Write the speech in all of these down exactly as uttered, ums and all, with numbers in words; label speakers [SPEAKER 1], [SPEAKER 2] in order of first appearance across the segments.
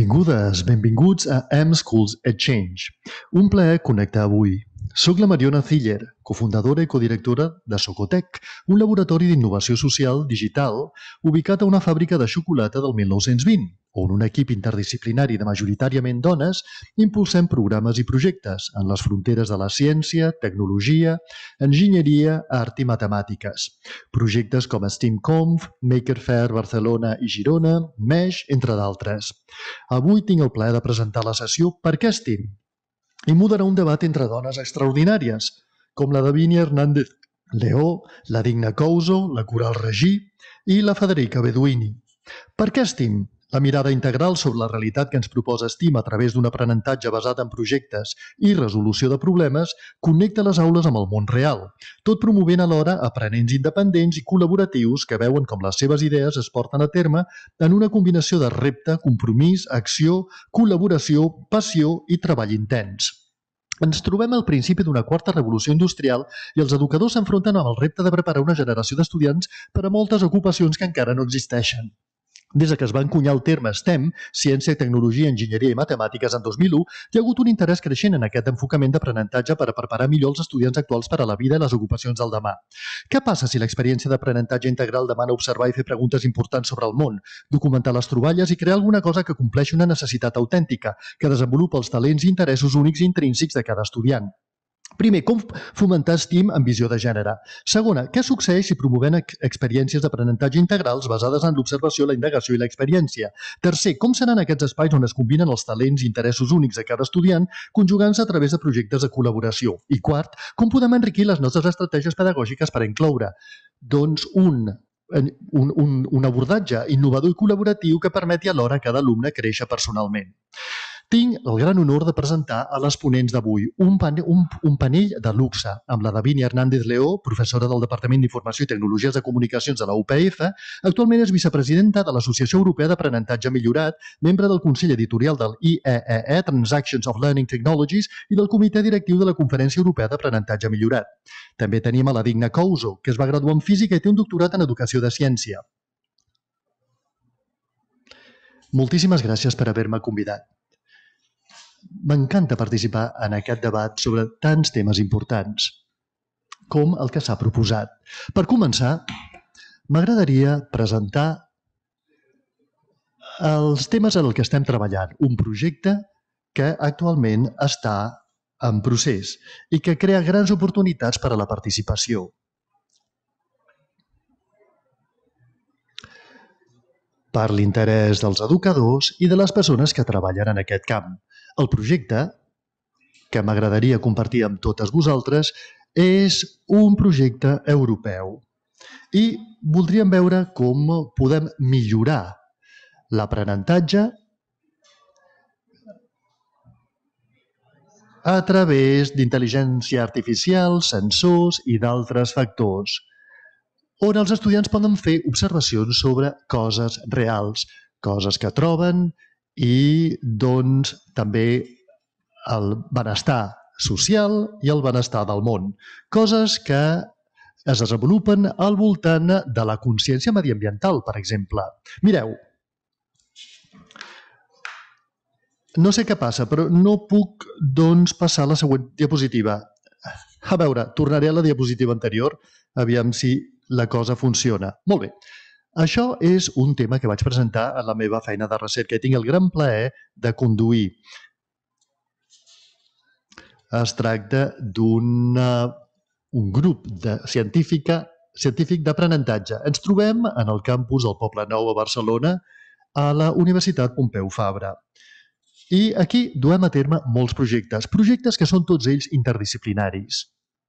[SPEAKER 1] Benvingudes, benvinguts a M-Schools Exchange. Un plaer connectar avui. Soc la Mariona Ziller, cofundadora i codirectora de Socotec, un laboratori d'innovació social digital ubicat a una fàbrica de xocolata del mil nou-cents vint, on un equip interdisciplinari de majoritàriament dones impulsem programes i projectes en les fronteres de la ciència, tecnologia, enginyeria, art i matemàtiques. Projectes com STEAMconf, Maker Faire Barcelona i Girona, Mesh, entre d'altres. Avui tinc el plaer de presentar la sessió Per què STEAM? I moderar un debat entre dones extraordinàries, com la Davinia Hernández Leó, la Digna Couso, la Coral Regí i la Federica Beduini. Per què STEAM? La mirada integral sobre la realitat que ens proposa STEAM a través d'un aprenentatge basat en projectes i resolució de problemes connecta les aules amb el món real, tot promovent alhora aprenents independents i col·laboratius que veuen com les seves idees es porten a terme en una combinació de repte, compromís, acció, col·laboració, passió i treball intens. Ens trobem al principi d'una quarta revolució industrial i els educadors s'enfronten amb el repte de preparar una generació d'estudiants per a moltes ocupacions que encara no existeixen. Des que es va encunyar el terme STEM, Ciència, Tecnologia, Enginyeria i Matemàtiques, en dos mil u, hi ha hagut un interès creixent en aquest enfocament d'aprenentatge per a preparar millor els estudiants actuals per a la vida i les ocupacions del demà. Què passa si l'experiència d'aprenentatge integral demana observar i fer preguntes importants sobre el món, documentar les troballes i crear alguna cosa que compleixi una necessitat autèntica, que desenvolupa els talents i interessos únics i intrínsecs de cada estudiant? Primer, com fomentar STEAM amb visió de gènere? Segona, què succeeix si promovem experiències d'aprenentatge integrals basades en l'observació, la indagació i l'experiència? Tercer, com seran aquests espais on es combinen els talents i interessos únics de cada estudiant, conjugant-se a través de projectes de col·laboració? I quart, com podem enriquir les nostres estratègies pedagògiques per incloure doncs, un, un, un, un abordatge innovador i col·laboratiu que permeti alhora a cada alumne créixer personalment? Tinc el gran honor de presentar a les ponents d'avui un, pane, un, un panell de luxe amb la Davinia Hernández Leó, professora del Departament d'Informació i Tecnologies de Comunicacions de la U P F, actualment és vicepresidenta de l'Associació Europea d'Aprenentatge Millorat, membre del Consell Editorial del I E E E, Transactions of Learning Technologies, i del Comitè Directiu de la Conferència Europea d'Aprenentatge Millorat. També tenim a la Digna Couso, que es va graduar en Física i té un doctorat en Educació de Ciència. Moltíssimes gràcies per haver-me convidat. M'encanta participar en aquest debat sobre tants temes importants com el que s'ha proposat. Per començar, m'agradaria presentar els temes en els que estem treballant. Un projecte que actualment està en procés i que crea grans oportunitats per a la participació. Per l'interès dels educadors i de les persones que treballen en aquest camp. El projecte, que m'agradaria compartir amb totes vosaltres, és un projecte europeu i voldríem veure com podem millorar l'aprenentatge a través d'intel·ligència artificial, sensors i d'altres factors, on els estudiants poden fer observacions sobre coses reals, coses que troben i doncs també el benestar social i el benestar del món. Coses que es desenvolupen al voltant de la consciència mediambiental, per exemple. Mireu, no sé què passa, però no puc doncs passar la següent diapositiva. A veure, tornaré a la diapositiva anterior, aviam si la cosa funciona. Molt bé. Això és un tema que vaig presentar en la meva feina de recerca i tinc el gran plaer de conduir. Es tracta d'un un grup de científica, científic d'aprenentatge. Ens trobem en el campus del Poble Nou a Barcelona, a la Universitat Pompeu Fabra. I aquí duem a terme molts projectes, projectes que són tots ells interdisciplinaris,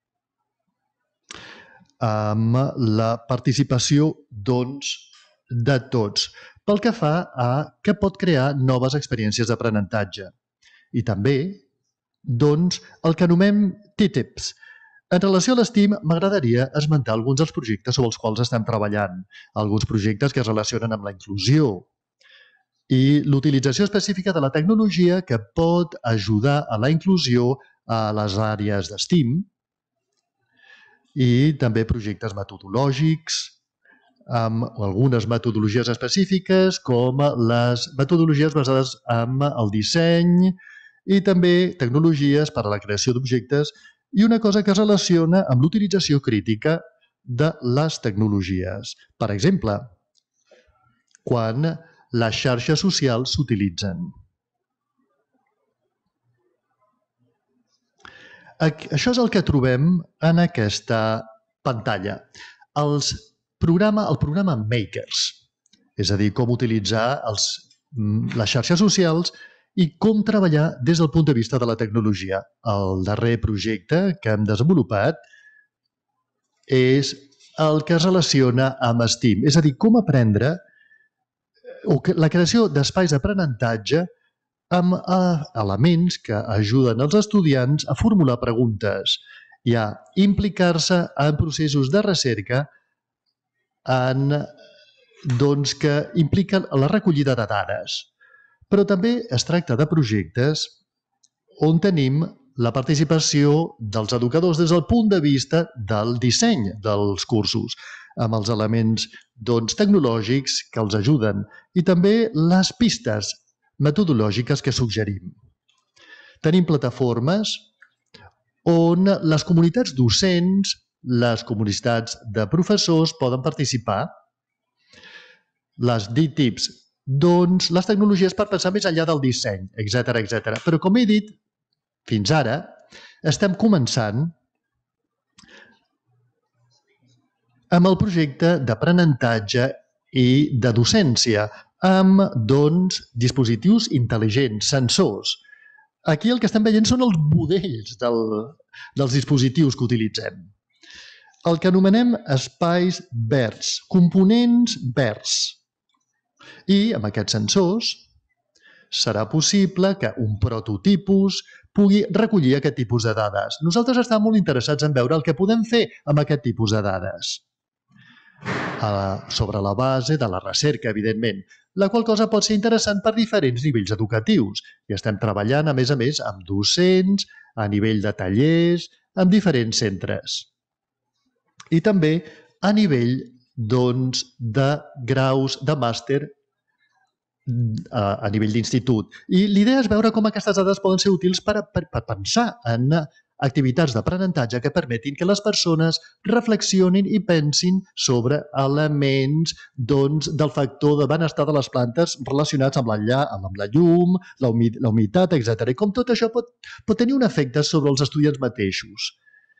[SPEAKER 1] amb la participació, doncs, de tots, pel que fa a què pot crear noves experiències d'aprenentatge. I també, doncs, el que anomenem T T I Ps. En relació a l'STEAM, m'agradaria esmentar alguns dels projectes sobre els quals estem treballant, alguns projectes que es relacionen amb la inclusió i l'utilització específica de la tecnologia que pot ajudar a la inclusió a les àrees de STEAM, i també projectes metodològics, amb algunes metodologies específiques, com les metodologies basades en el disseny i també tecnologies per a la creació d'objectes i una cosa que es relaciona amb l'utilització crítica de les tecnologies. Per exemple, quan les xarxes socials s'utilitzen. Això és el que trobem en aquesta pantalla. Els programa, el programa Makers, és a dir, com utilitzar els, les xarxes socials i com treballar des del punt de vista de la tecnologia. El darrer projecte que hem desenvolupat és el que es relaciona amb STEAM, és a dir, com aprendre o la creació d'espais d'aprenentatge amb elements que ajuden els estudiants a formular preguntes i a implicar-se en processos de recerca en, doncs, que impliquen la recollida de dades. Però també es tracta de projectes on tenim la participació dels educadors des del punt de vista del disseny dels cursos, amb els elements doncs, tecnològics que els ajuden i també les pistes metodològiques que suggerim. Tenim plataformes on les comunitats docents, les comunitats de professors poden participar. Les D tips, doncs les tecnologies per pensar més enllà del disseny, etcètera, etcètera. Però com he dit, fins ara estem començant amb el projecte d'aprenentatge i de docència, amb doncs, dispositius intel·ligents, sensors. Aquí el que estem veient són els modells del, dels dispositius que utilitzem. El que anomenem espais verds, components verds. I amb aquests sensors serà possible que un prototipus pugui recollir aquest tipus de dades. Nosaltres estem molt interessats en veure el que podem fer amb aquest tipus de dades. Sobre la base de la recerca, evidentment, la qual cosa pot ser interessant per diferents nivells educatius. I estem treballant, a més a més, amb docents, a nivell de tallers, amb diferents centres. I també a nivell doncs, de graus de màster a nivell d'institut. I l'idea és veure com aquestes dades poden ser útils per, per, per pensar en activitats d'aprenentatge que permetin que les persones reflexionin i pensin sobre elements doncs, del factor de benestar de les plantes relacionats amb la, amb la llum, la humitat, etcètera. I com tot això pot, pot tenir un efecte sobre els estudiants mateixos.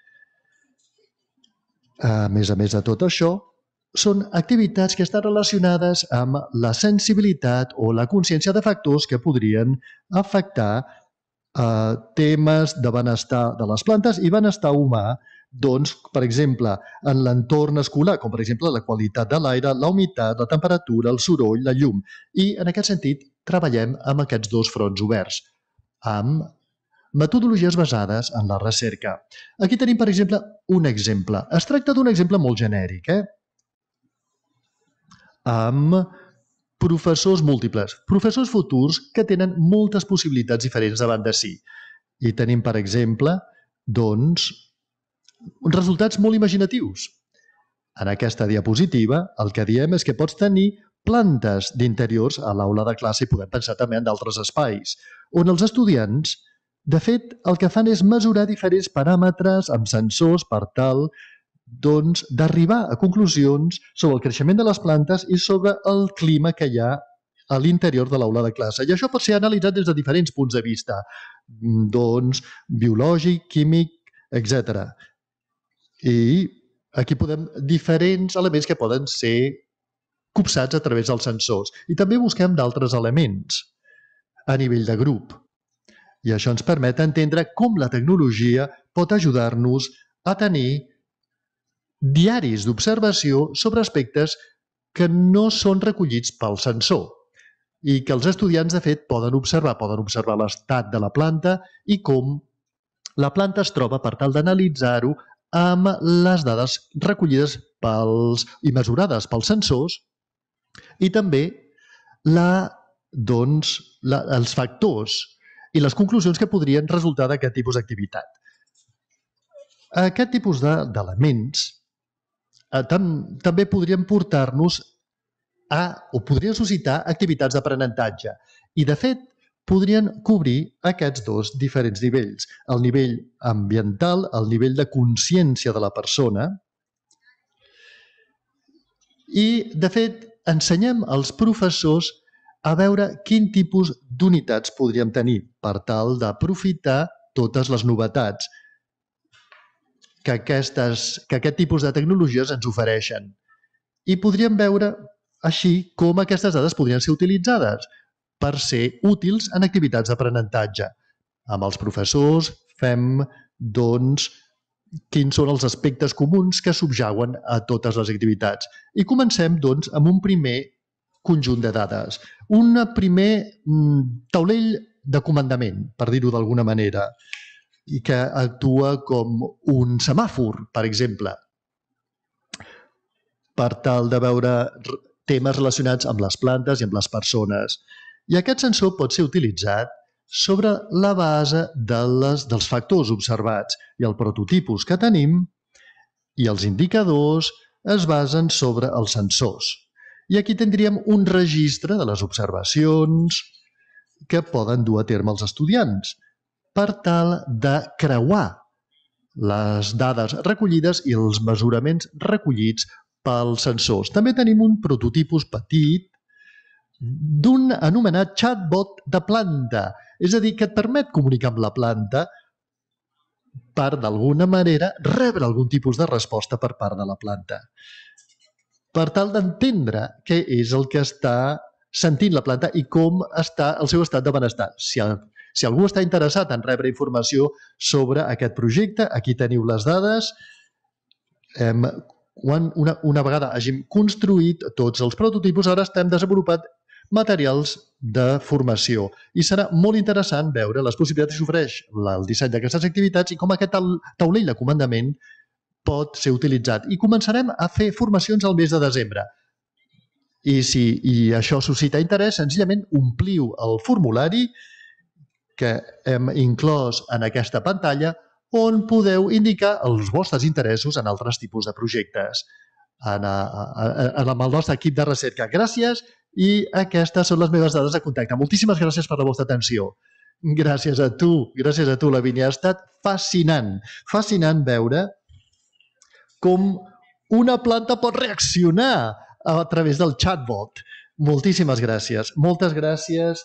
[SPEAKER 1] A més a més de tot això, són activitats que estan relacionades amb la sensibilitat o la consciència de factors que podrien afectar eh, temes de benestar de les plantes i benestar humà, doncs, per exemple, en l'entorn escolar, com per exemple la qualitat de l'aire, la humitat, la temperatura, el soroll, la llum. I en aquest sentit treballem amb aquests dos fronts oberts, amb metodologies basades en la recerca. Aquí tenim, per exemple, un exemple. Es tracta d'un exemple molt genèric, eh? Amb professors múltiples, professors futurs que tenen moltes possibilitats diferents davant de si. I tenim, per exemple, doncs, resultats molt imaginatius. En aquesta diapositiva, el que diem és que pots tenir plantes d'interiors a l'aula de classe i podem pensar també en d'altres espais, on els estudiants de fet, el que fan és mesurar diferents paràmetres amb sensors per tal doncs, d'arribar a conclusions sobre el creixement de les plantes i sobre el clima que hi ha a l'interior de l'aula de classe. I això pot ser analitzat des de diferents punts de vista, doncs, biològic, químic, etcètera. I aquí podem diferents elements que poden ser copsats a través dels sensors. I també busquem d'altres elements a nivell de grup. I això ens permet entendre com la tecnologia pot ajudar-nos a tenir diaris d'observació sobre aspectes que no són recollits pel sensor i que els estudiants, de fet, poden observar. Poden observar l'estat de la planta i com la planta es troba per tal d'analitzar-ho amb les dades recollides pels, i mesurades pels sensors i també la, doncs, la, els factors i les conclusions que podrien resultar d'aquest tipus d'activitat. Aquest tipus d'elements també podrien portar-nos a, o podrien suscitar activitats d'aprenentatge. I, de fet, podrien cobrir aquests dos diferents nivells. El nivell ambiental, el nivell de consciència de la persona. I, de fet, ensenyem als professors a veure quin tipus d'unitats podríem tenir per tal d'aprofitar totes les novetats que, aquestes, que aquest tipus de tecnologies ens ofereixen. I podríem veure així com aquestes dades podrien ser utilitzades per ser útils en activitats d'aprenentatge. Amb els professors fem, doncs, quins són els aspectes comuns que subjauen a totes les activitats. I comencem, doncs, amb un primer conjunt de dades. Un primer taulell de comandament, per dir-ho d'alguna manera, i que actua com un semàfor, per exemple, per tal de veure temes relacionats amb les plantes i amb les persones. I aquest sensor pot ser utilitzat sobre la base de les, dels factors observats i el prototipus que tenim i els indicadors es basen sobre els sensors. I aquí tindríem un registre de les observacions que poden dur a terme els estudiants per tal de creuar les dades recollides i els mesuraments recollits pels sensors. També tenim un prototipus petit d'un anomenat chatbot de planta, és a dir, que et permet comunicar amb la planta per, d'alguna manera, rebre algun tipus de resposta per part de la planta, per tal d'entendre què és el que està sentint la planta i com està el seu estat de benestar. Si, si algú està interessat en rebre informació sobre aquest projecte, aquí teniu les dades. Hem, una, una vegada hàgim construït tots els prototipus, ara estem desenvolupant materials de formació. I serà molt interessant veure les possibilitats que s'ofereix el disseny d'aquestes activitats i com aquest taulell de comandament pot ser utilitzat. I començarem a fer formacions al mes de desembre. I si i això suscita interès, senzillament ompliu el formulari que hem inclòs en aquesta pantalla on podeu indicar els vostres interessos en altres tipus de projectes en, en, amb el nostre equip de recerca. Gràcies i aquestes són les meves dades de contacte. Moltíssimes gràcies per la vostra atenció. Gràcies a tu, gràcies a tu, Lavínia. Ha estat fascinant, fascinant veure com una planta pot reaccionar a través del chatbot. Moltíssimes gràcies. Moltes gràcies.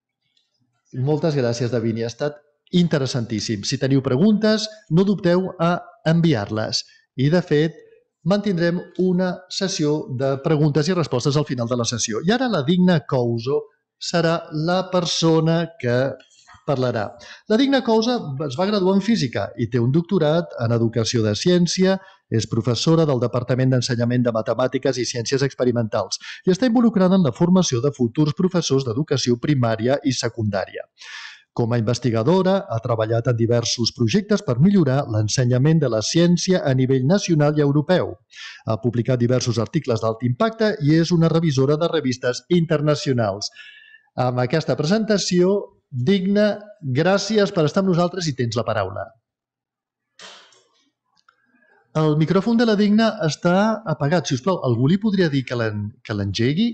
[SPEAKER 1] Moltes gràcies, Lavínia. Ha estat interessantíssim. Si teniu preguntes, no dubteu a enviar-les. I, de fet, mantindrem una sessió de preguntes i respostes al final de la sessió. I ara la Digna Couso serà la persona que parlarà. La Digna Couso es va graduar en física i té un doctorat en educació de ciència, és professora del Departament d'Ensenyament de Matemàtiques i Ciències Experimentals i està involucrada en la formació de futurs professors d'educació primària i secundària. Com a investigadora, ha treballat en diversos projectes per millorar l'ensenyament de la ciència a nivell nacional i europeu. Ha publicat diversos articles d'alt impacte i és una revisora de revistes internacionals. Amb aquesta presentació, Digna, gràcies per estar amb nosaltres i tens la paraula. El micròfon de la Digna està apagat. Si us plau, algú li podria dir que l'engegui?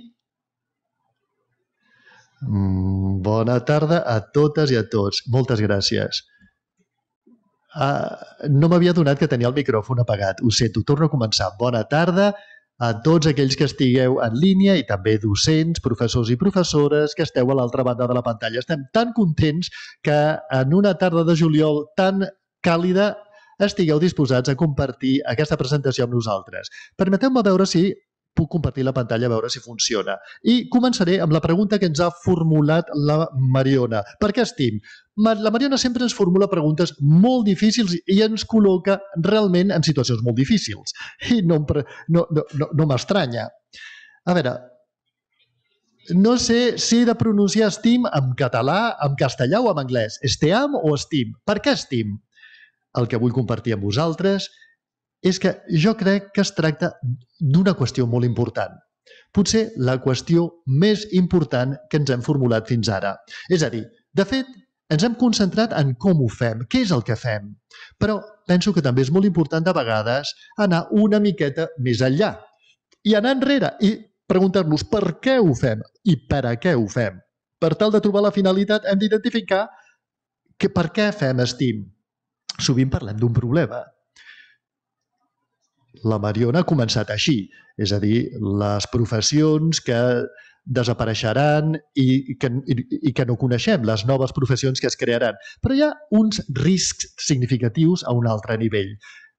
[SPEAKER 1] Mm, bona tarda a totes i a tots. Moltes gràcies. Uh, no m'havia donat que tenia el micròfon apagat. Ho sento, torno a començar. Bona tarda a tots aquells que estigueu en línia i també docents, professors i professores que esteu a l'altra banda de la pantalla. Estem tan contents que en una tarda de juliol tan càlida estigueu disposats a compartir aquesta presentació amb nosaltres. Permeteu-me veure si puc compartir la pantalla a veure si funciona. I començaré amb la pregunta que ens ha formulat la Mariona. Per què estim? La Mariona sempre ens formula preguntes molt difícils i ens col·loca realment en situacions molt difícils. I no, no, no, no m'estranya. A veure, no sé si he de pronunciar estim en català, en castellà o en anglès. Esteam o estim? Per què estim? El que vull compartir amb vosaltres és que jo crec que es tracta d'una qüestió molt important. Potser la qüestió més important que ens hem formulat fins ara. És a dir, de fet, ens hem concentrat en com ho fem, què és el que fem. Però penso que també és molt important de vegades anar una miqueta més enllà i anar enrere i preguntar-nos per què ho fem i per a què ho fem. Per tal de trobar la finalitat hem d'identificar que per què fem STEAM. Sovint parlem d'un problema. La Mariona ha començat així, és a dir, les professions que desapareixeran i que, i que no coneixem, les noves professions que es crearan. Però hi ha uns riscs significatius a un altre nivell.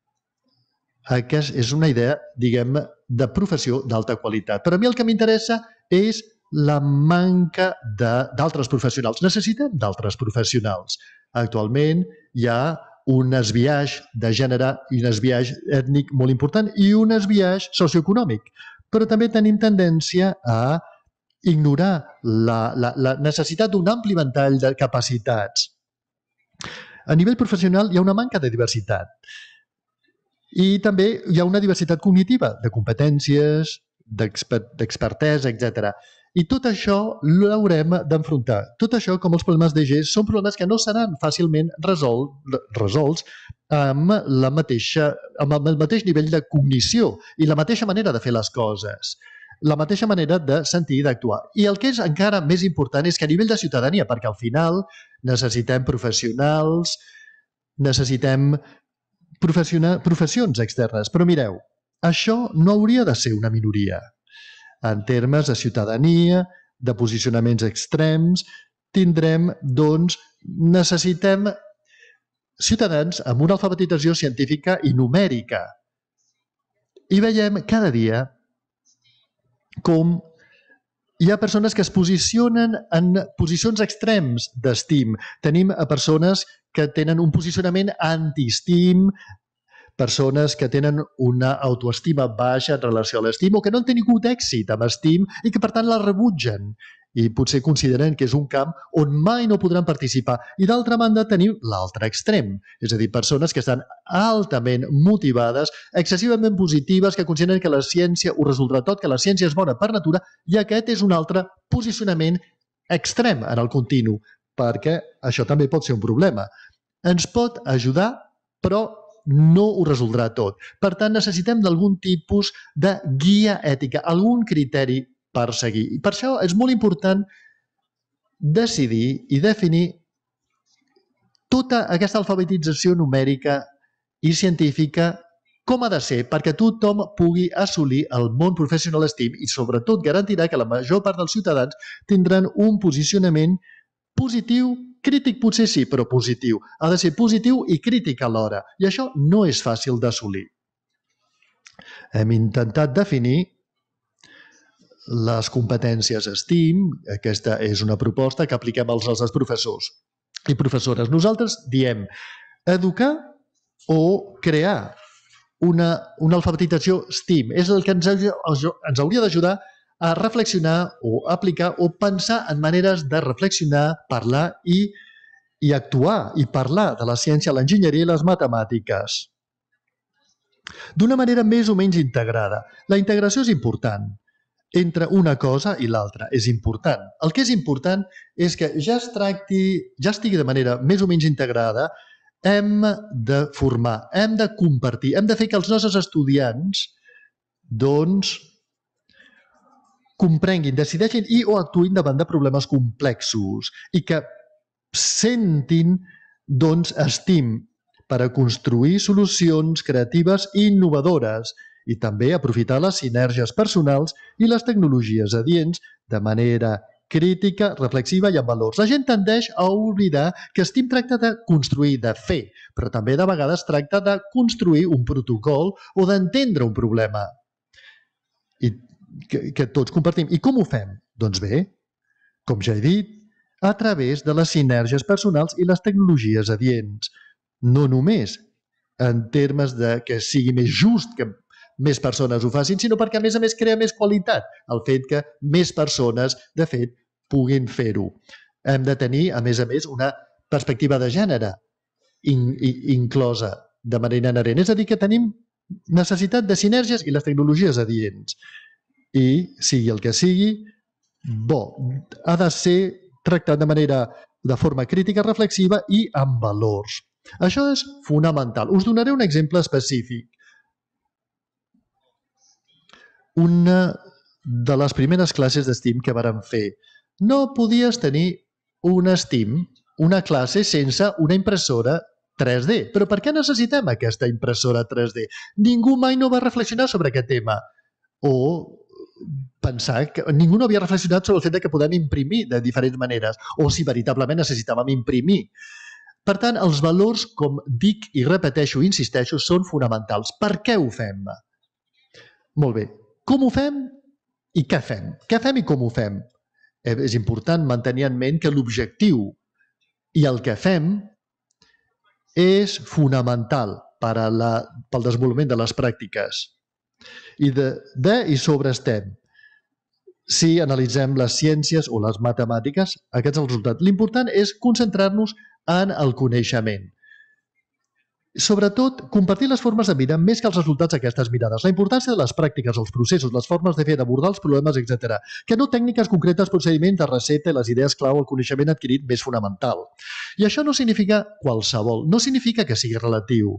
[SPEAKER 1] Aquesta és una idea, diguem, de professió d'alta qualitat. Però a mi el que m'interessa és la manca d'altres professionals. Necessitem d'altres professionals. Actualment hi ha un esbiaix de gènere i un esbiaix ètnic molt important i un esbiaix socioeconòmic. Però també tenim tendència a ignorar la, la, la necessitat d'un ampli ventall de capacitats. A nivell professional hi ha una manca de diversitat. I també hi ha una diversitat cognitiva, de competències, d'expertesa, etcètera. I tot això l'haurem d'enfrontar. Tot això, com els problemes d'E G, són problemes que no seran fàcilment resol, resolts amb, la mateixa, amb el mateix nivell de cognició i la mateixa manera de fer les coses, la mateixa manera de sentir i d'actuar. I el que és encara més important és que a nivell de ciutadania, perquè al final necessitem professionals, necessitem professions externes. Però mireu, això no hauria de ser una minoria. En termes de ciutadania, de posicionaments extrems, tindrem, doncs, necessitem ciutadans amb una alfabetització científica i numèrica. I veiem cada dia com hi ha persones que es posicionen en posicions extrems d'estim. Tenim a persones que tenen un posicionament anti-estim, persones que tenen una autoestima baixa en relació a l'estim o que no han tingut èxit amb estim i que, per tant, la rebutgen i potser consideren que és un camp on mai no podran participar. I, d'altra banda, tenim l'altre extrem, és a dir, persones que estan altament motivades, excessivament positives, que consideren que la ciència ho resoldrà tot, que la ciència és bona per natura, i aquest és un altre posicionament extrem en el continu, perquè això també pot ser un problema. Ens pot ajudar, però no ho resoldrà tot. Per tant, necessitem d'algun tipus de guia ètica, algun criteri per seguir. I per això és molt important decidir i definir tota aquesta alfabetització numèrica i científica com ha de ser perquè tothom pugui assolir el món professional STEAM i sobretot garantirà que la major part dels ciutadans tindran un posicionament positiu, crític potser sí, però positiu. Ha de ser positiu i crític alhora. I això no és fàcil d'assolir. Hem intentat definir les competències STEAM. Aquesta és una proposta que apliquem als nostres professors i professores. Nosaltres diem educar o crear una, una alfabetització STEAM. És el que ens, ens hauria d'ajudar a reflexionar o aplicar o pensar en maneres de reflexionar, parlar i, i actuar i parlar de la ciència, l'enginyeria i les matemàtiques d'una manera més o menys integrada. La integració és important. Entre una cosa i l'altra és important. El que és important és que ja es tracti, ja estigui de manera més o menys integrada, hem de formar, hem de compartir, hem de fer que els nostres estudiants doncs comprenguin, decideixin i o actuïn davant de problemes complexos i que sentin doncs estim per a construir solucions creatives i innovadores i també aprofitar les sinergies personals i les tecnologies adients de manera crítica, reflexiva i amb valors. La gent tendeix a oblidar que STEAM tracta de construir, de fer, però també de vegades tracta de construir un protocol o d'entendre un problema i que, que tots compartim. I com ho fem? Doncs bé, com ja he dit, a través de les sinergies personals i les tecnologies adients. No només en termes de que sigui més just que més persones ho facin, sinó perquè, a més a més, crea més qualitat el fet que més persones, de fet, puguin fer-ho. Hem de tenir, a més a més, una perspectiva de gènere in, in, inclosa de manera inherent. És a dir, que tenim necessitat de sinergies i les tecnologies adients. I, sigui el que sigui, bo, ha de ser tractat de manera de forma crítica reflexiva i amb valors. Això és fonamental. Us donaré un exemple específic. Una de les primeres classes d'Steam que vàrem fer. No podies tenir un Steam, una classe, sense una impressora tres D. Però per què necessitem aquesta impressora tres D? Ningú mai no va reflexionar sobre aquest tema. O pensar que ningú no havia reflexionat sobre el fet que podem imprimir de diferents maneres o si veritablement necessitàvem imprimir. Per tant, els valors, com dic i repeteixo i insisteixo, són fonamentals. Per què ho fem? Molt bé. Com ho fem i què fem? Què fem i com ho fem? És important mantenir en ment que l'objectiu i el que fem és fonamental per a la, pel desenvolupament de les pràctiques. I de, de i sobre STEM. Si analitzem les ciències o les matemàtiques, aquests són els resultats. L'important és concentrar-nos en el coneixement. Sobretot, compartir les formes de mirar més que els resultats d'aquestes mirades. La importància de les pràctiques, els processos, les formes de fer, d'abordar els problemes, etcètera. Que no tècniques concretes, procediments de recepta i les idees clau, el coneixement adquirit més fonamental. I això no significa qualsevol, no significa que sigui relatiu.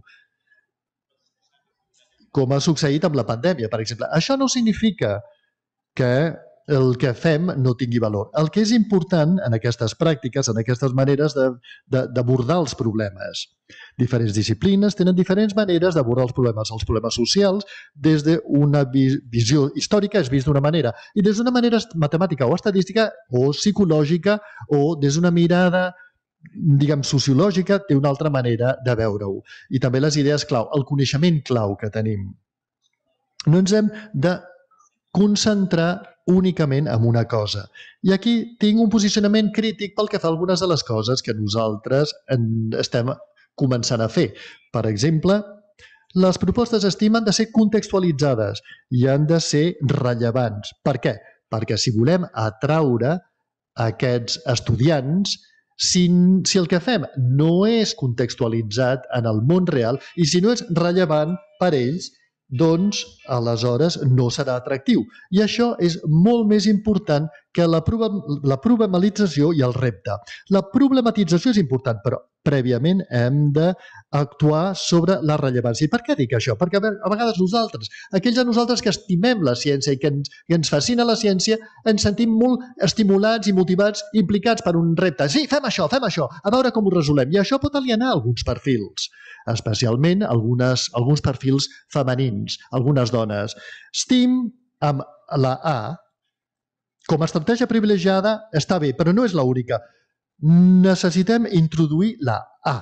[SPEAKER 1] Com ha succeït amb la pandèmia, per exemple. Això no significa que el que fem no tingui valor. El que és important en aquestes pràctiques, en aquestes maneres d'abordar els problemes. Diferents disciplines tenen diferents maneres d'abordar els problemes. Els problemes socials, des d'una visió històrica, és vist d'una manera, i des d'una manera matemàtica o estadística o psicològica o des d'una mirada diguem, sociològica, té una altra manera de veure-ho. I també les idees clau, el coneixement clau que tenim. No ens hem de concentrar únicament en una cosa. I aquí tinc un posicionament crític pel que fa a algunes de les coses que nosaltres estem començant a fer. Per exemple, les propostes STEAM han de ser contextualitzades i han de ser rellevants. Per què? Perquè si volem atraure aquests estudiants, si, si el que fem no és contextualitzat en el món real i si no és rellevant per ells, doncs aleshores no serà atractiu. I això és molt més important que la problematització i el repte. La problematització és important, però prèviament hem d'actuar sobre la rellevància. I per què dic això? Perquè a vegades nosaltres, aquells de nosaltres que estimem la ciència i que ens, que ens fascina la ciència, ens sentim molt estimulats i motivats, implicats per un repte. Sí, fem això, fem això, a veure com ho resolem. I això pot alienar alguns perfils, especialment algunes, alguns perfils femenins, algunes dones. STEAM amb la A, com a estratègia privilegiada, està bé, però no és l'única. Necessitem introduir la A,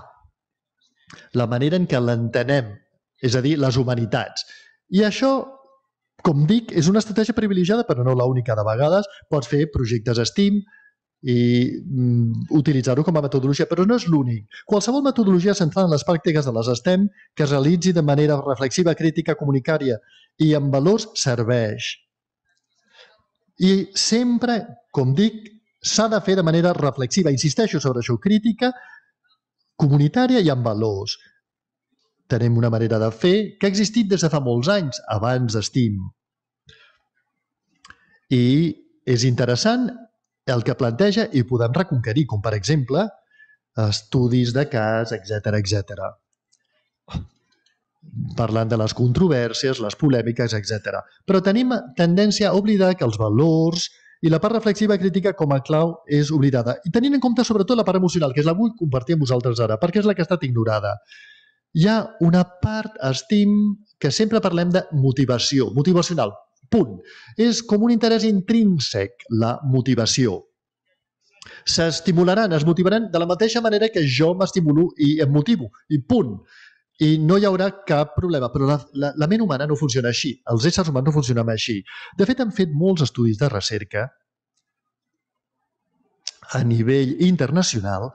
[SPEAKER 1] la manera en què l'entenem, és a dir, les humanitats. I això, com dic, és una estratègia privilegiada, però no l'única. De vegades pots fer projectes STEAM i mm, utilitzar-ho com a metodologia, però no és l'únic. Qualsevol metodologia centrada en les pràctiques de les STEM que es realitzi de manera reflexiva, crítica, comunitària i amb valors serveix. I sempre, com dic, s'ha de fer de manera reflexiva. Insisteixo sobre això, crítica, comunitària i amb valors. Tenim una manera de fer que ha existit des de fa molts anys, abans d'STEAM. I és interessant el que planteja i podem reconquerir, com per exemple estudis de cas, etcètera, etcètera. Parlant de les controvèrsies, les polèmiques, etcètera. Però tenim tendència a oblidar que els valors i la part reflexiva crítica com a clau és oblidada. I tenint en compte sobretot la part emocional, que és la vull compartir amb vosaltres ara, perquè és la que ha estat ignorada. Hi ha una part STEAM que sempre parlem de motivació, motivacional, punt. És com un interès intrínsec, la motivació. S'estimularan, es motivaran de la mateixa manera que jo m'estimulo i em motivo, i punt. I no hi haurà cap problema, però la, la, la ment humana no funciona així, els éssers humans no funcionen així. De fet, han fet molts estudis de recerca a nivell internacional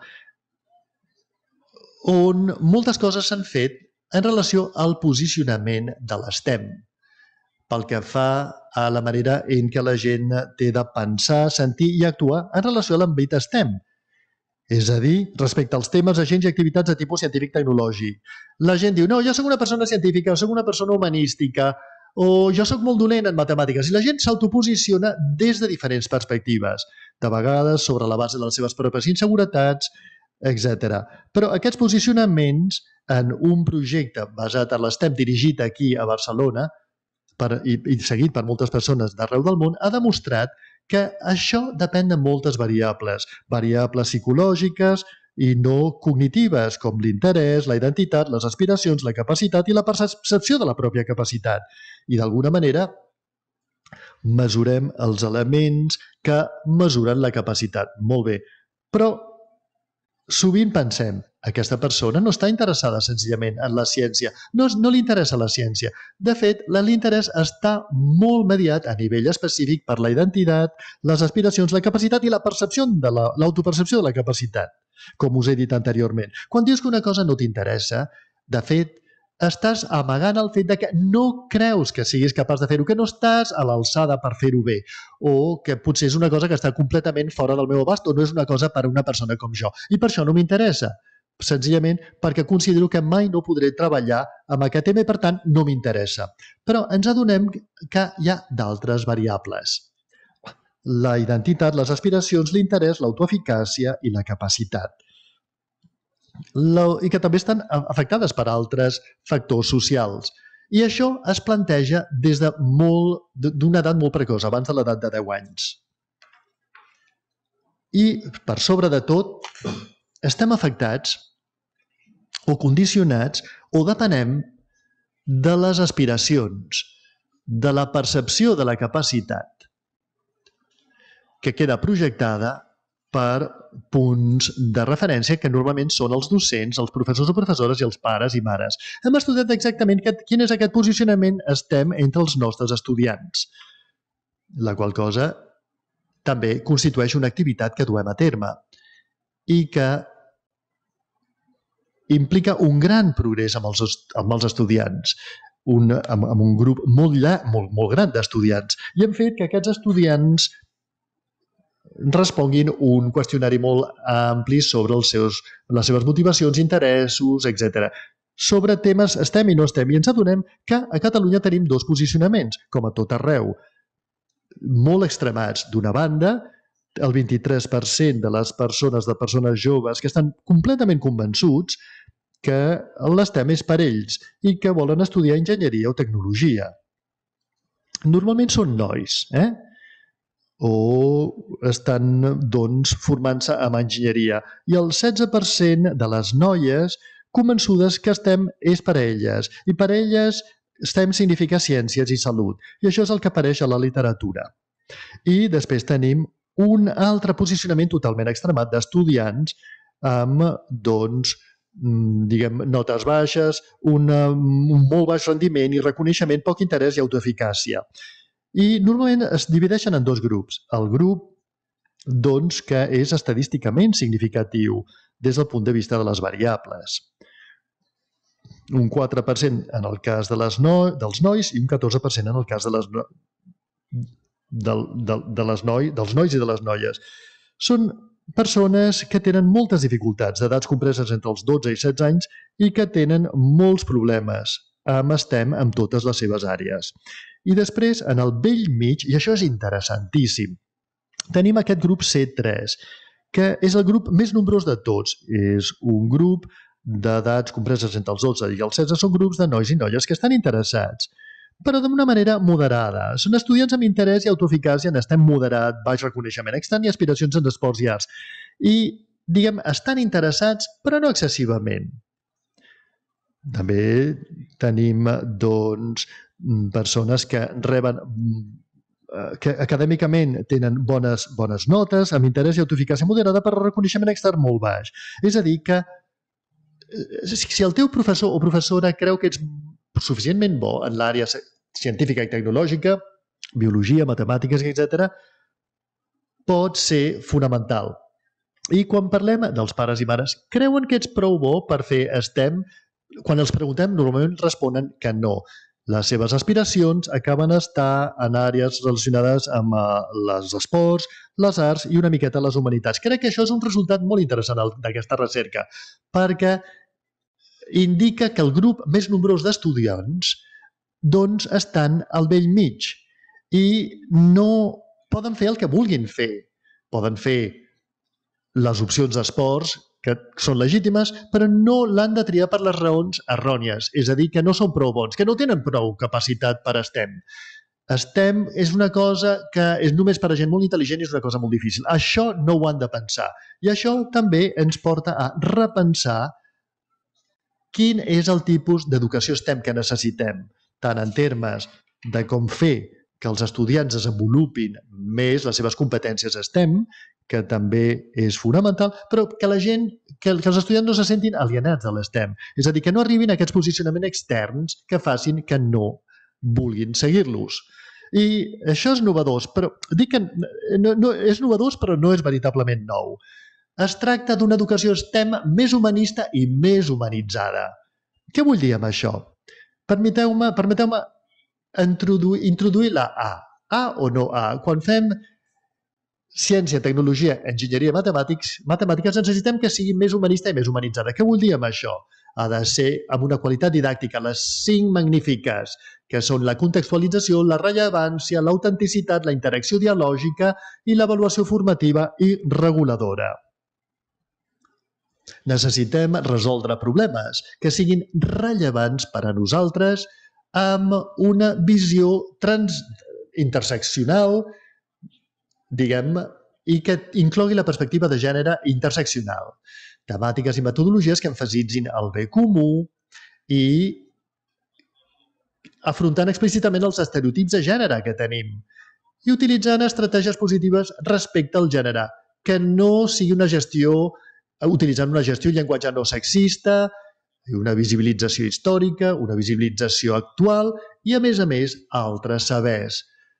[SPEAKER 1] on moltes coses s'han fet en relació al posicionament de l'STEM, pel que fa a la manera en què la gent té de pensar, sentir i actuar en relació a l'àmbit STEM. És a dir, respecte als temes, agents i activitats de tipus científic-tecnològic. La gent diu, no, jo soc una persona científica, soc una persona humanística, o jo sóc molt dolent en matemàtiques, i la gent s'autoposiciona des de diferents perspectives, de vegades sobre la base de les seves pròpies inseguretats, etcètera. Però aquests posicionaments en un projecte basat en l'STEM dirigit aquí a Barcelona per, i, i seguit per moltes persones d'arreu del món, ha demostrat que això depèn de moltes variables, variables psicològiques i no cognitives, com l'interès, la identitat, les aspiracions, la capacitat i la percepció de la pròpia capacitat. I d'alguna manera mesurem els elements que mesuren la capacitat. Molt bé, però sovint pensem, aquesta persona no està interessada senzillament en la ciència, no, no li interessa la ciència. De fet, l'interès està molt mediat a nivell específic per la identitat, les aspiracions, la capacitat i la percepció de l'autopercepció de la capacitat, com us he dit anteriorment. Quan dius que una cosa no t'interessa, de fet, estàs amagant el fet de que no creus que siguis capaç de fer-ho, que no estàs a l'alçada per fer-ho bé, o que potser és una cosa que està completament fora del meu abast o no és una cosa per a una persona com jo. I per això no m'interessa, senzillament perquè considero que mai no podré treballar amb aquest tema i, per tant, no m'interessa. Però ens adonem que hi ha d'altres variables. La identitat, les aspiracions, l'interès, l'autoeficàcia i la capacitat. I que també estan afectades per altres factors socials. I això es planteja des de molt, d'una edat molt precoç, abans de l'edat de deu anys. I, per sobre de tot, estem afectats o condicionats o depenem de les aspiracions, de la percepció de la capacitat que queda projectada per punts de referència que normalment són els docents, els professors o professores i els pares i mares. Hem estudiat exactament quin és aquest posicionament STEM entre els nostres estudiants, la qual cosa també constitueix una activitat que duem a terme i que implica un gran progrés amb els, amb els estudiants, un, amb, amb un grup molt, molt, molt gran d'estudiants. I hem fet que aquests estudiants responguin un qüestionari molt ampli sobre els seus, les seves motivacions, interessos, etcètera. Sobre temes STEM i no STEM. I ens adonem que a Catalunya tenim dos posicionaments, com a tot arreu, molt extremats. D'una banda, el vint-i-tres per cent de les persones, de persones joves, que estan completament convençuts que l'STEM és per ells i que volen estudiar enginyeria o tecnologia. Normalment són nois, eh? o estan doncs, formant-se en enginyeria. I el setze per cent de les noies convençudes que STEM és per a elles. I per a elles STEM significa ciències i salut. I això és el que apareix a la literatura. I després tenim un altre posicionament totalment extremat d'estudiants amb doncs, diguem, notes baixes, una, un molt baix rendiment i reconeixement, poc interès i autoeficàcia. I normalment es divideixen en dos grups. El grup doncs, que és estadísticament significatiu des del punt de vista de les variables. Un quatre per cent en el cas de les no, dels nois i un catorze per cent en el cas de les, no, de, de, de les noi, dels nois i de les noies. Són persones que tenen moltes dificultats, d'edats compreses entre els dotze i setze anys i que tenen molts problemes amb STEM en totes les seves àrees. I després, en el vell mig, i això és interessantíssim, tenim aquest grup C tres, que és el grup més nombrós de tots. És un grup d'edats compreses entre els dotze i els setze, són grups de nois i noies que estan interessats, però d'una manera moderada. Són estudiants amb interès i autoeficàcia en STEM moderat, baix reconeixement extern i aspiracions en esports i arts. I, diguem, estan interessats, però no excessivament. També tenim, doncs, persones que reben, que acadèmicament tenen bones, bones notes, amb interès i autoeficàcia moderada, per reconeixement extern molt baix. És a dir, que si el teu professor o professora creu que ets suficientment bo en l'àrea científica i tecnològica, biologia, matemàtiques, etcètera, pot ser fonamental. I quan parlem dels pares i mares, creuen que ets prou bo per fer STEM? Quan els preguntem, normalment responen que no. Les seves aspiracions acaben a estar en àrees relacionades amb els esports, les arts i una miqueta les humanitats. Crec que això és un resultat molt interessant d'aquesta recerca, perquè indica que el grup més nombrós d'estudiants doncs estan al vell mig i no poden fer el que vulguin fer. Poden fer les opcions d'esports, que són legítimes, però no l'han de triar per les raons errònies, és a dir, que no són prou bons, que no tenen prou capacitat per STEM. STEM és una cosa que és només per a gent molt intel·ligent i és una cosa molt difícil. Això no ho han de pensar. I això també ens porta a repensar quin és el tipus d'educació STEM que necessitem, tant en termes de com fer que els estudiants desenvolupin més les seves competències STEM, que també és fonamental, però que la gent, que els estudiants no se sentin alienats de l'STEM. És a dir, que no arribin a aquests posicionaments externs que facin que no vulguin seguir-los. I això és novedós, però dic que no, no, és novedós, però no és veritablement nou. Es tracta d'una educació STEM més humanista i més humanitzada. Què vull dir amb això? Permeteu-me permeteu-me introduir, introduir la A. A o no A? Quan fem ciència, tecnologia, enginyeria i matemàtics, matemàtiques necessitem que sigui més humanista i més humanitzada. Què vull dir amb això? Ha de ser amb una qualitat didàctica, les cinc magnífiques, que són la contextualització, la rellevància, l'autenticitat, la interacció dialògica i l'avaluació formativa i reguladora. Necessitem resoldre problemes que siguin rellevants per a nosaltres amb una visió trans interseccional, diguem, i que inclogui la perspectiva de gènere interseccional. Temàtiques i metodologies que emfasitzin el bé comú i afrontant explícitament els estereotips de gènere que tenim i utilitzant estratègies positives respecte al gènere, que no sigui una gestió, utilitzant una gestió i llenguatge no sexista, una visibilització històrica, una visibilització actual i, a més a més, altres sabers.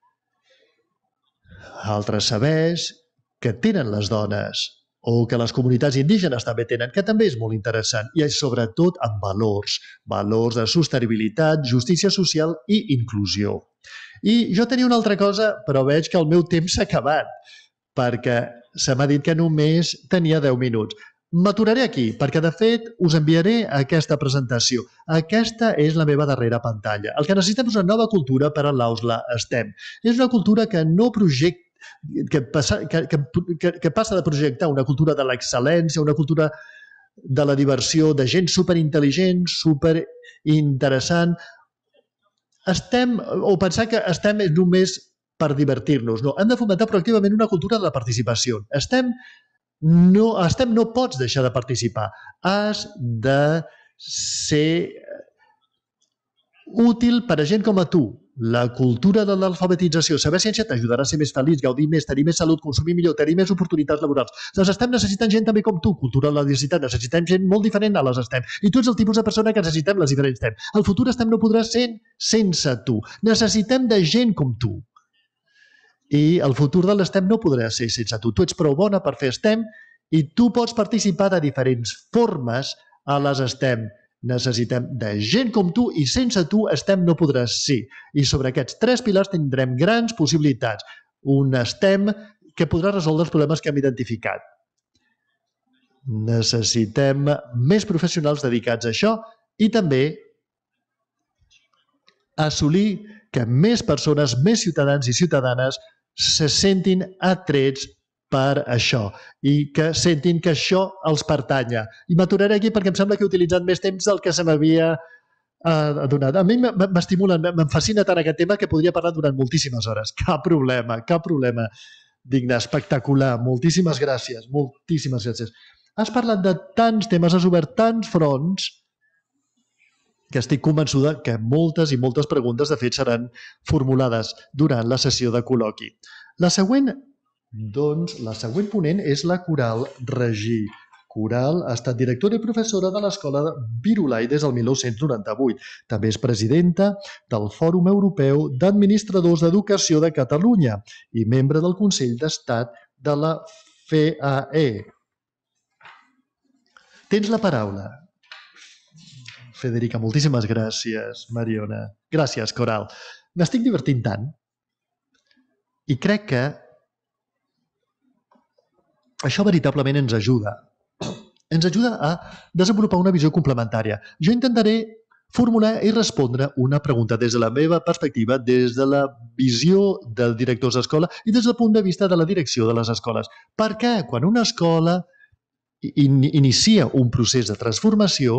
[SPEAKER 1] Altres sabers que tenen les dones o que les comunitats indígenes també tenen, que també és molt interessant, i sobretot amb valors, valors de sostenibilitat, justícia social i inclusió. I jo tenia una altra cosa, però veig que el meu temps s'ha acabat, perquè se m'ha dit que només tenia deu minuts. M'aturaré aquí, perquè de fet us enviaré aquesta presentació. Aquesta és la meva darrera pantalla. El que necessitem és una nova cultura per a l'Ausla STEM. És una cultura que no projecta Que passa, que, que, que passa de projectar una cultura de l'excel·lència, una cultura de la diversió, de gent superintel·ligent, superinteressant. Estem, o pensar que estem només per divertir-nos. No, hem de fomentar proactivament una cultura de la participació. Estem no, estem no pots deixar de participar. Has de ser útil per a gent com a tu. La cultura de l'alfabetització, saber ciència t'ajudarà a ser més feliç, gaudir més, tenir més salut, consumir millor, tenir més oportunitats laborals. Les STEM necessiten gent també com tu, cultura de la diversitat, necessitem gent molt diferent a les STEM. I tu ets el tipus de persona que necessitem les diferents STEM. El futur STEM no podrà ser sense tu. Necessitem de gent com tu. I el futur de l'STEM no podrà ser sense tu. Tu ets prou bona per fer STEM i tu pots participar de diferents formes a les STEM. Necessitem de gent com tu i sense tu STEM no podràs ser. I sobre aquests tres pilars tindrem grans possibilitats. Un STEM que podrà resoldre els problemes que hem identificat. Necessitem més professionals dedicats a això i també assolir que més persones, més ciutadans i ciutadanes se sentin atrets per això i que sentin que això els pertanya. I m'aturaré aquí perquè em sembla que he utilitzat més temps del que se m'havia donat. A mi m'estimula, em fascina tant aquest tema que podria parlar durant moltíssimes hores. Cap problema, cap problema. Digne, espectacular. Moltíssimes gràcies, moltíssimes gràcies. Has parlat de tants temes, has obert tants fronts que estic convençuda que moltes i moltes preguntes, de fet, seran formulades durant la sessió de col·loqui. La següent Doncs la següent ponent és la Coral Regí. Coral ha estat directora i professora de l'Escola Virolai des del mil nou-cents noranta-vuit. També és presidenta del Fòrum Europeu d'Administradors d'Educació de Catalunya i membre del Consell d'Estat de la F A E. Tens la paraula. Federica, moltíssimes gràcies, Mariona. Gràcies, Coral. M'estic divertint tant i crec que això veritablement ens ajuda. Ens ajuda a desenvolupar una visió complementària. Jo intentaré formular i respondre una pregunta des de la meva perspectiva, des de la visió del director d'escola i des del punt de vista de la direcció de les escoles. Per què? Quan una escola in inicia un procés de transformació,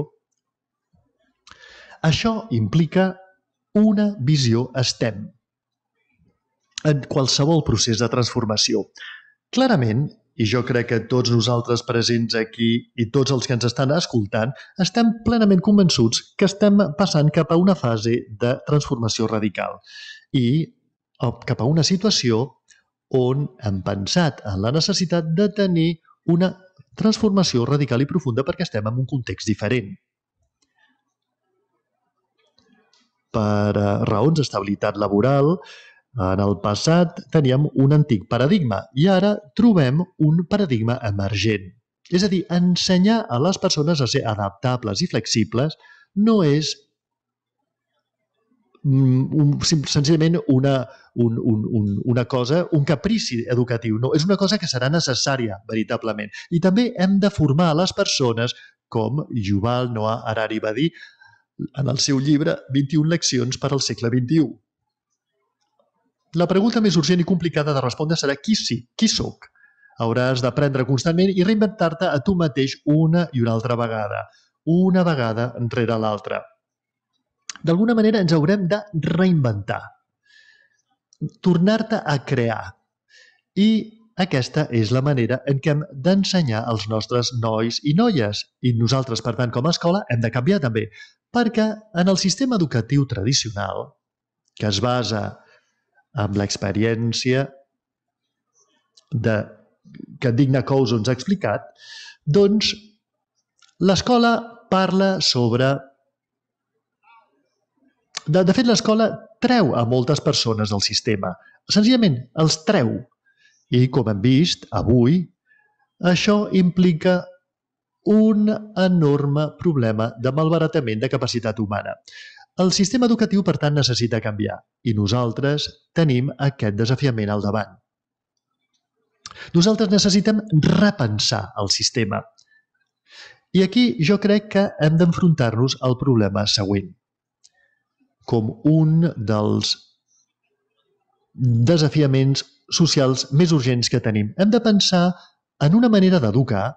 [SPEAKER 1] això implica una visió STEM en qualsevol procés de transformació. Clarament, i jo crec que tots nosaltres presents aquí i tots els que ens estan escoltant estem plenament convençuts que estem passant cap a una fase de transformació radical i cap a una situació on hem pensat en la necessitat de tenir una transformació radical i profunda perquè estem en un context diferent. Per raons d'estabilitat laboral, en el passat teníem un antic paradigma i ara trobem un paradigma emergent. És a dir, ensenyar a les persones a ser adaptables i flexibles no és un, senzillament una, un, un, un, una cosa, un caprici educatiu. No, és una cosa que serà necessària, veritablement. I també hem de formar a les persones, com Yuval Noah Harari va dir en el seu llibre vint-i-una leccions per al segle vint-i-u. La pregunta més urgent i complicada de respondre serà qui sí, qui sóc? Hauràs d'aprendre constantment i reinventar-te a tu mateix una i una altra vegada, una vegada enrere l'altra. D'alguna manera ens haurem de reinventar, tornar-te a crear. I aquesta és la manera en què hem d'ensenyar als nostres nois i noies. I nosaltres, per tant, com a escola, hem de canviar també, perquè en el sistema educatiu tradicional, que es basa amb l'experiència que Digna Couso ens ha explicat, doncs l'escola parla sobre... De, de fet, l'escola treu a moltes persones del sistema. Senzillament, els treu. I, com hem vist avui, això implica un enorme problema de malbaratament de capacitat humana. El sistema educatiu, per tant, necessita canviar i nosaltres tenim aquest desafiament al davant. Nosaltres necessitem repensar el sistema. I aquí jo crec que hem d'enfrontar-nos al problema següent. Com un dels desafiaments socials més urgents que tenim. Hem de pensar en una manera d'educar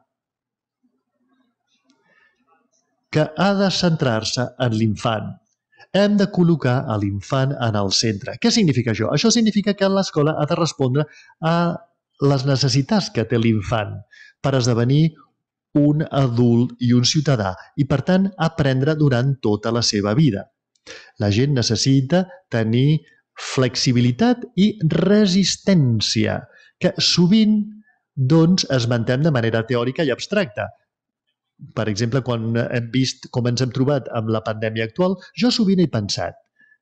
[SPEAKER 1] que ha de centrar-se en l'infant. Hem de col·locar a l'infant en el centre. Què significa això? Això significa que l'escola ha de respondre a les necessitats que té l'infant per esdevenir un adult i un ciutadà i, per tant, aprendre durant tota la seva vida. La gent necessita tenir flexibilitat i resistència, que sovint doncs, es mantén de manera teòrica i abstracta. Per exemple, quan hem vist com ens hem trobat amb la pandèmia actual, jo sovint he pensat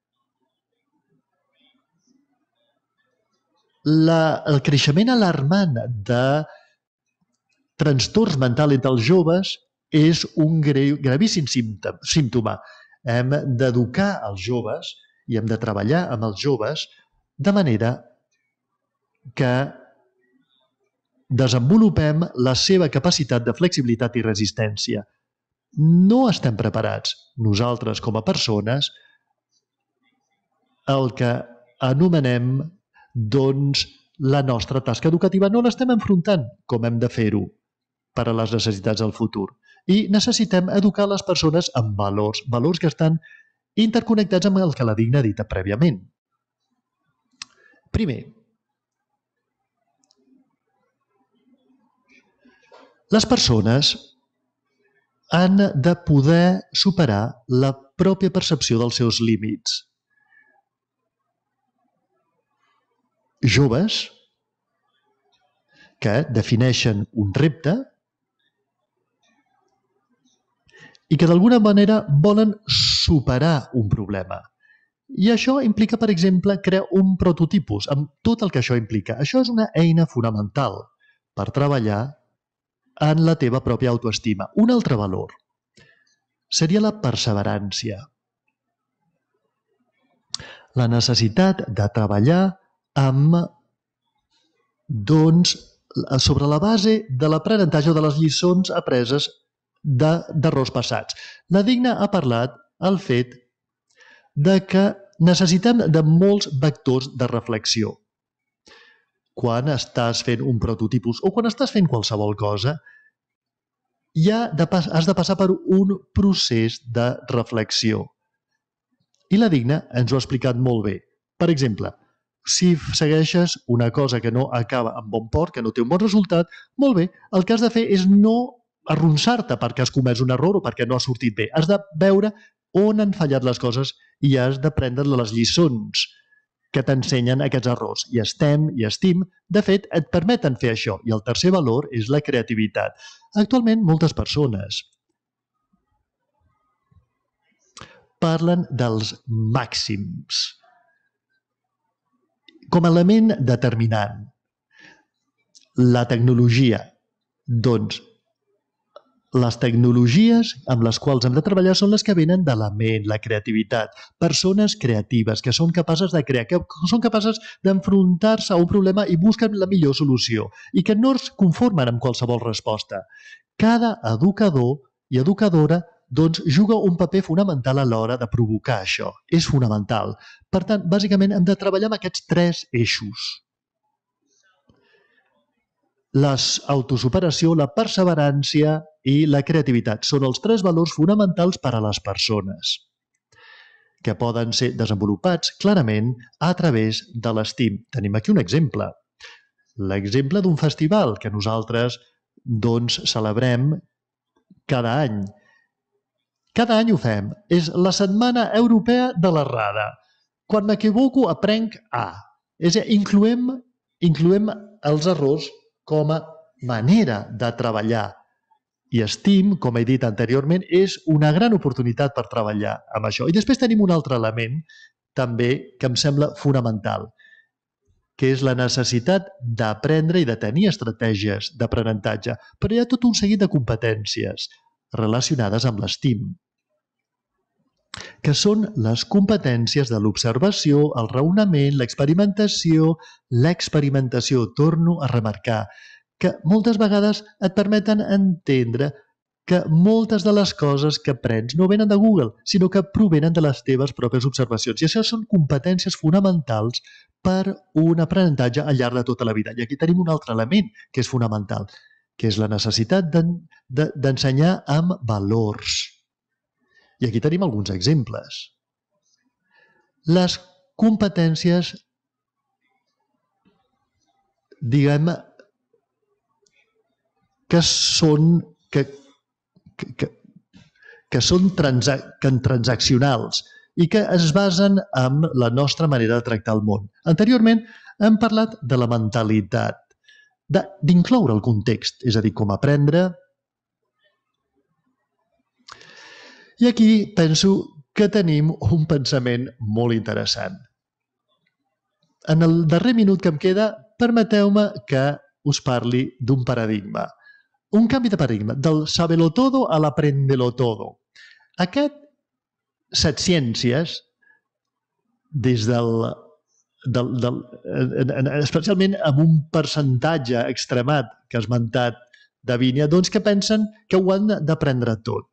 [SPEAKER 1] la, el creixement alarmant de trastorns mentals entre els joves és un greu, gravíssim símptoma. Hem d'educar els joves i hem de treballar amb els joves de manera que desenvolupem la seva capacitat de flexibilitat i resistència. No estem preparats, nosaltres com a persones, el que anomenem doncs, la nostra tasca educativa no l'estem enfrontant com hem de fer-ho per a les necessitats del futur. I necessitem educar les persones amb valors, valors que estan interconnectats amb el que la Digna ha dit prèviament. Primer, les persones han de poder superar la pròpia percepció dels seus límits. Joves que defineixen un repte i que d'alguna manera volen superar un problema. I això implica, per exemple, crear un prototipus, amb tot el que això implica. Això és una eina fonamental per treballar en la teva pròpia autoestima. Un altre valor seria la perseverància. La necessitat de treballar amb, doncs, sobre la base de l'aprenentatge o de les lliçons apreses d'errors passats. La Digna ha parlat el fet de que necessitem de molts vectors de reflexió. Quan estàs fent un prototipus o quan estàs fent qualsevol cosa, ja has de passar per un procés de reflexió. I la Digna ens ho ha explicat molt bé. Per exemple, si segueixes una cosa que no acaba amb bon port, que no té un bon resultat, molt bé, el que has de fer és no arronsar-te perquè has comès un error o perquè no ha sortit bé. Has de veure on han fallat les coses i has de prendre les lliçons que t'ensenyen aquests errors. I estem i estim, de fet, et permeten fer això. I el tercer valor és la creativitat. Actualment, moltes persones parlen dels màxims com a element determinant. La tecnologia. Doncs, les tecnologies amb les quals hem de treballar són les que venen de la ment, la creativitat. Persones creatives que són capaces de crear, que són capaces d'enfrontar-se a un problema i busquen la millor solució i que no es conformen amb qualsevol resposta. Cada educador i educadora doncs, juga un paper fonamental a l'hora de provocar això. És fonamental. Per tant, bàsicament hem de treballar amb aquests tres eixos. L'autosuperació, la perseverància i la creativitat són els tres valors fonamentals per a les persones que poden ser desenvolupats clarament a través de l'estim. Tenim aquí un exemple. L'exemple d'un festival que nosaltres doncs, celebrem cada any. Cada any ho fem. És la Setmana Europea de l'Errada. Quan m'equivoco, aprenc A. És a dir, incloem, incloem els errors com a manera de treballar. I estim, com he dit anteriorment, és una gran oportunitat per treballar amb això. I després tenim un altre element també que em sembla fonamental, que és la necessitat d'aprendre i de tenir estratègies d'aprenentatge. Però hi ha tot un seguit de competències relacionades amb l'estim, que són les competències de l'observació, el raonament, l'experimentació, l'experimentació, torno a remarcar, que moltes vegades et permeten entendre que moltes de les coses que aprens no venen de Google, sinó que provenen de les teves pròpies observacions. I això són competències fonamentals per un aprenentatge al llarg de tota la vida. I aquí tenim un altre element que és fonamental, que és la necessitat d'ensenyar amb valors. I aquí tenim alguns exemples. Les competències, diguem, que són, que, que, que són transa, que transaccionals i que es basen en la nostra manera de tractar el món. Anteriorment hem parlat de la mentalitat, d'incloure el context, és a dir, com aprendre. I aquí penso que tenim un pensament molt interessant. En el darrer minut que em queda, permeteu-me que us parli d'un paradigma. Un canvi de paradigma, del sábelo todo a l'aprendelo todo. Aquest set ciències, des del, del, del, especialment amb un percentatge extremat que has esmentat de Vínia, doncs que pensen que ho han d'aprendre tot.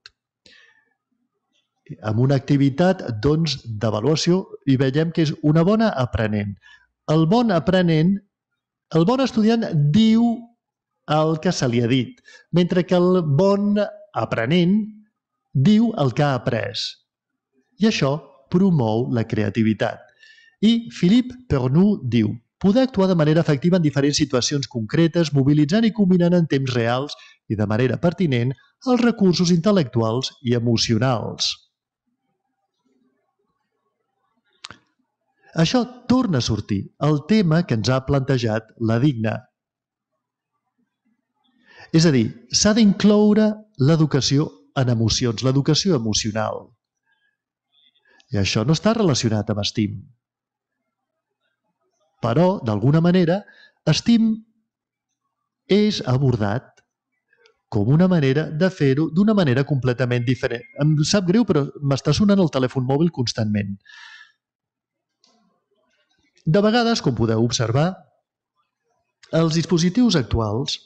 [SPEAKER 1] Amb una activitat doncs, d'avaluació i veiem que és una bona aprenent. El bon aprenent, el bon estudiant diu el que se li ha dit, mentre que el bon aprenent diu el que ha après. I això promou la creativitat. I Philippe Pernoud diu: poder actuar de manera efectiva en diferents situacions concretes, mobilitzant i combinant en temps reals i de manera pertinent els recursos intel·lectuals i emocionals. Això torna a sortir, el tema que ens ha plantejat la Digna. És a dir, s'ha d'incloure l'educació en emocions, l'educació emocional. I això no està relacionat amb estim. Però, d'alguna manera, estim és abordat com una manera de fer-ho d'una manera completament diferent. Em sap greu, però m'està sonant el telèfon mòbil constantment. De vegades, com podeu observar, els dispositius actuals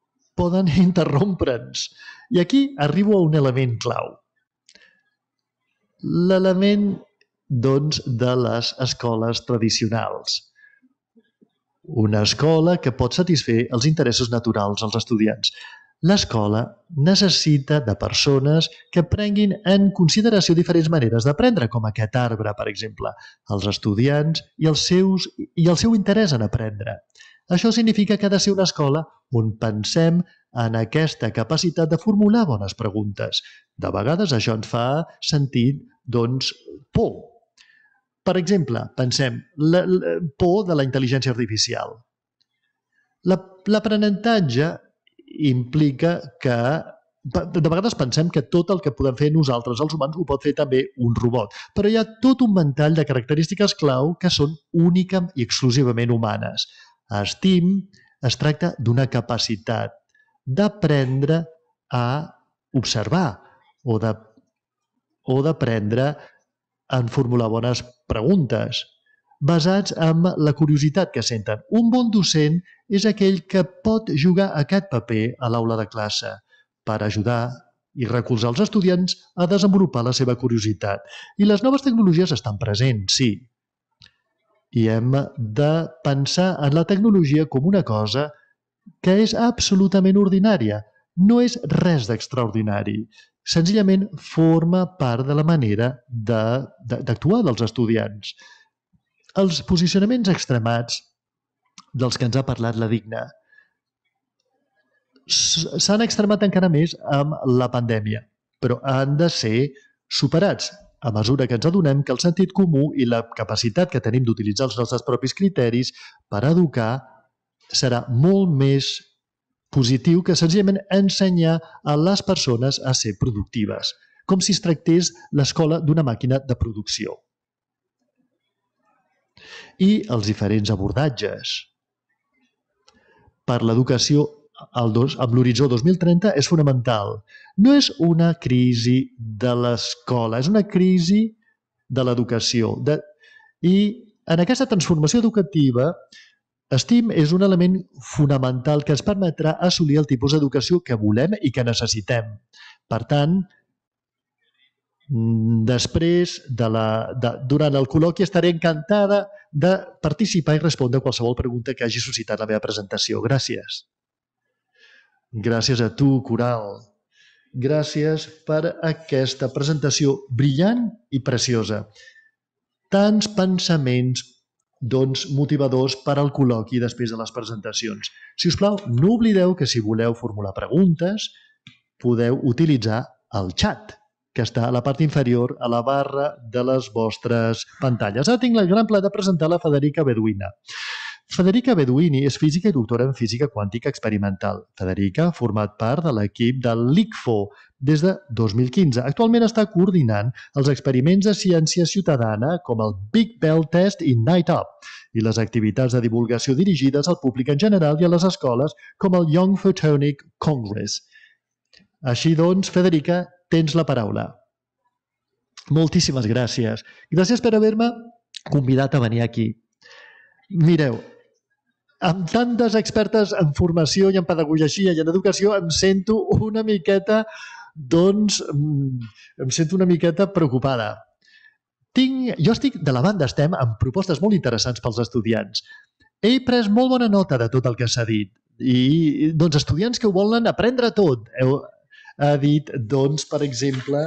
[SPEAKER 1] poden interrompre'ns. I aquí arribo a un element clau. l'element doncs, de les escoles tradicionals. Una escola que pot satisfer els interessos naturals als estudiants. L'escola necessita de persones que prenguin en consideració diferents maneres d'aprendre, com aquest arbre, per exemple, els estudiants i, els seus, i el seu interès en aprendre. Això significa que ha de ser una escola on pensem en aquesta capacitat de formular bones preguntes. De vegades això ens fa sentir, doncs, por. Per exemple, pensem, la, la por de la intel·ligència artificial. L'aprenentatge implica que de vegades pensem que tot el que podem fer nosaltres, els humans, ho pot fer també un robot. Però hi ha tot un ventall de característiques clau que són únicament i exclusivament humanes. A STEAM es tracta d'una capacitat d'aprendre a observar o de, o d'aprendre en formular bones preguntes, basats en la curiositat que senten. Un bon docent és aquell que pot jugar aquest paper a l'aula de classe per ajudar i recolzar els estudiants a desenvolupar la seva curiositat. I les noves tecnologies estan presents, sí. I hem de pensar en la tecnologia com una cosa que és absolutament ordinària. No és res d'extraordinari. Senzillament forma part de la manera d'actuar dels estudiants. Els posicionaments extremats dels que ens ha parlat la Digna s'han extremat encara més amb la pandèmia, però han de ser superats a mesura que ens adonem que el sentit comú i la capacitat que tenim d'utilitzar els nostres propis criteris per educar serà molt més positiu que senzillament ensenyar a les persones a ser productives, com si es tractés l'escola d'una màquina de producció. I els diferents abordatges. Per l'educació amb l'horitzó dos mil trenta és fonamental. No és una crisi de l'escola, és una crisi de l'educació. I en aquesta transformació educativa, STEAM és un element fonamental que ens permetrà assolir el tipus d'educació que volem i que necessitem. Per tant, després, de la, de, durant el col·loqui, estaré encantada de participar i respondre a qualsevol pregunta que hagi suscitat la meva presentació. Gràcies. Gràcies a tu, Coral. Gràcies per aquesta presentació brillant i preciosa. Tants pensaments doncs, motivadors per al col·loqui després de les presentacions. Si us plau, no oblideu que si voleu formular preguntes, podeu utilitzar el xat, que està a la part inferior a la barra de les vostres pantalles. Ara tinc el gran plaer de presentar la Federica Beduina. Federica Beduini és física i doctora en física quàntica experimental. Federica ha format part de l'equip del LICFO des de dos mil quinze. Actualment està coordinant els experiments de ciència ciutadana com el Big Bell Test i Night Up i les activitats de divulgació dirigides al públic en general i a les escoles com el Young Photonic Congress. Així doncs, Federica, tens la paraula. Moltíssimes gràcies. Gràcies per haver-me convidat a venir aquí. Mireu, amb tantes expertes en formació i en pedagogia i en educació em sento una miqueta, doncs, em sento una miqueta preocupada. Tinc, jo estic de la banda STEM amb propostes molt interessants pels estudiants. He pres molt bona nota de tot el que s'ha dit i doncs estudiants que ho volen aprendre tot. Heu, ha dit, doncs, per exemple,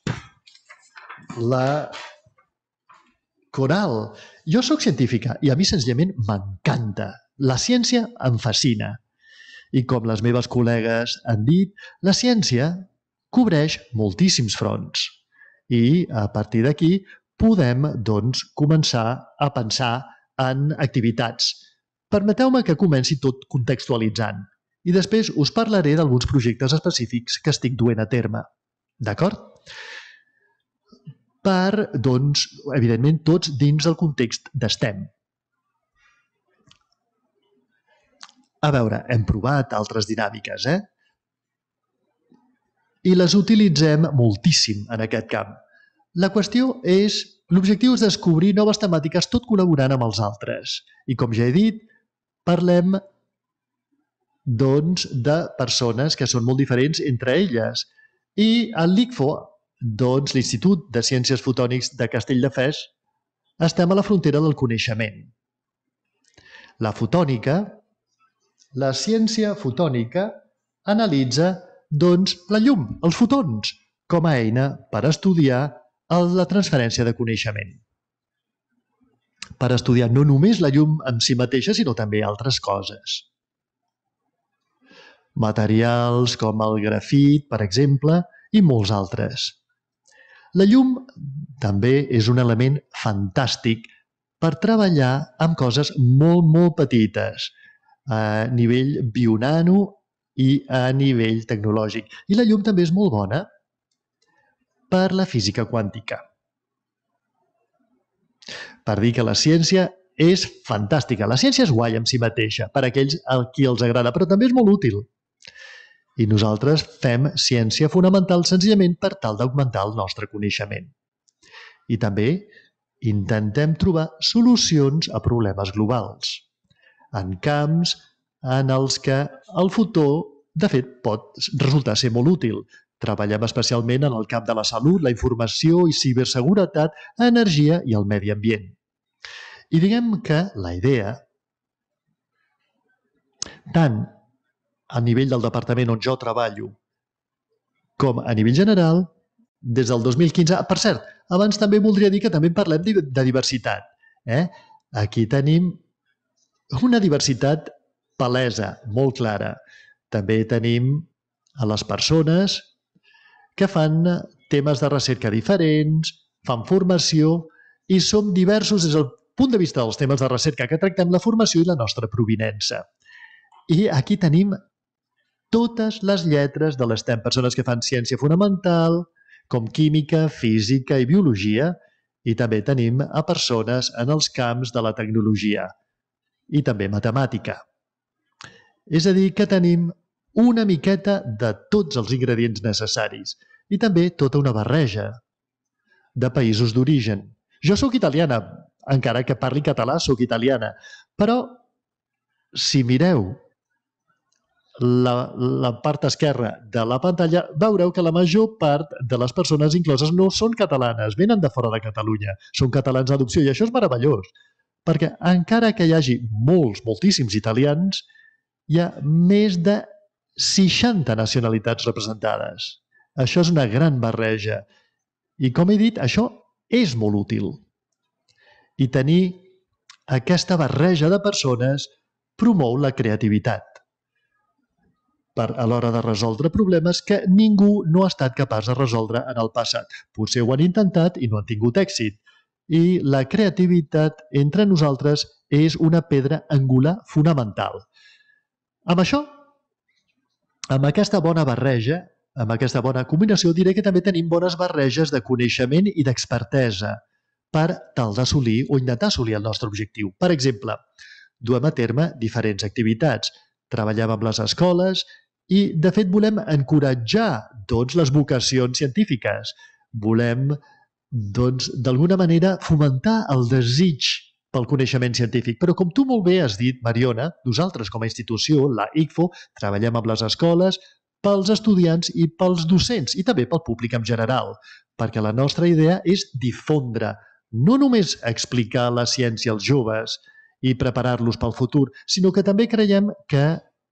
[SPEAKER 1] la Coral. Jo sóc científica i a mi senzillament m'encanta. La ciència em fascina. I com les meves col·legues han dit, la ciència cobreix moltíssims fronts. I a partir d'aquí podem doncs, començar a pensar en activitats. Permeteu-me que comenci tot contextualitzant i després us parlaré d'alguns projectes específics que estic duent a terme. D'acord? Per, doncs, evidentment, tots dins del context d'STEM. A veure, hem provat altres dinàmiques, eh? I les utilitzem moltíssim en aquest camp. La qüestió és, l'objectiu és descobrir noves temàtiques tot col·laborant amb els altres. I com ja he dit, parlem doncs, de persones que són molt diferents entre elles. I el LICFO doncs, l'Institut de Ciències Fotònics de Castelldefels estem a la frontera del coneixement. La fotònica, la ciència fotònica, analitza doncs, la llum, els fotons, com a eina per estudiar la transferència de coneixement. Per estudiar no només la llum en si mateixa, sinó també altres coses. Materials com el grafit, per exemple, i molts altres. La llum també és un element fantàstic per treballar amb coses molt, molt petites, a nivell bionano i a nivell tecnològic. I la llum també és molt bona per la física quàntica. Per dir que la ciència és fantàstica. La ciència és guai en si mateixa, per a aquells a qui els agrada, però també és molt útil. I nosaltres fem ciència fonamental senzillament per tal d'augmentar el nostre coneixement. I també intentem trobar solucions a problemes globals, en camps en els que el fotó, de fet, pot resultar ser molt útil. Treballem especialment en el camp de la salut, la informació i ciberseguretat, energia i el medi ambient. I diguem que la idea, tant a nivell del departament on jo treballo, com a nivell general, des del dos mil quinze... Per cert, abans també voldria dir que també parlem de diversitat. Eh? Aquí tenim una diversitat palesa, molt clara. També tenim a les persones que fan temes de recerca diferents, fan formació i som diversos des del punt de vista dels temes de recerca que tractem, la formació i la nostra provinença. I aquí tenim totes les lletres de l'S T E M, persones que fan ciència fonamental, com química, física i biologia, i també tenim a persones en els camps de la tecnologia i també matemàtica. És a dir, que tenim una miqueta de tots els ingredients necessaris i també tota una barreja de països d'origen. Jo sóc italiana, encara que parli català, sóc italiana, però si mireu La, la part esquerra de la pantalla, veureu que la major part de les persones incloses no són catalanes, venen de fora de Catalunya, són catalans d'adopció i això és meravellós, perquè encara que hi hagi molts, moltíssims italians, hi ha més de seixanta nacionalitats representades. Això és una gran barreja. I com he dit, això és molt útil. I tenir aquesta barreja de persones promou la creativitat per a l'hora de resoldre problemes que ningú no ha estat capaç de resoldre en el passat. Potser ho han intentat i no han tingut èxit. I la creativitat entre nosaltres és una pedra angular fonamental. Amb això, amb aquesta bona barreja, amb aquesta bona combinació, diré que també tenim bones barreges de coneixement i d'expertesa per tal d'assolir o intentar assolir el nostre objectiu. Per exemple, duem a terme diferents activitats. Treballem amb les escoles i, de fet, volem encoratjar doncs, les vocacions científiques. Volem, doncs, d'alguna manera, fomentar el desig pel coneixement científic. Però, com tu molt bé has dit, Mariona, nosaltres com a institució, la I C F O, treballem amb les escoles pels estudiants i pels docents i també pel públic en general, perquè la nostra idea és difondre, no només explicar la ciència als joves i preparar-los pel futur, sinó que també creiem que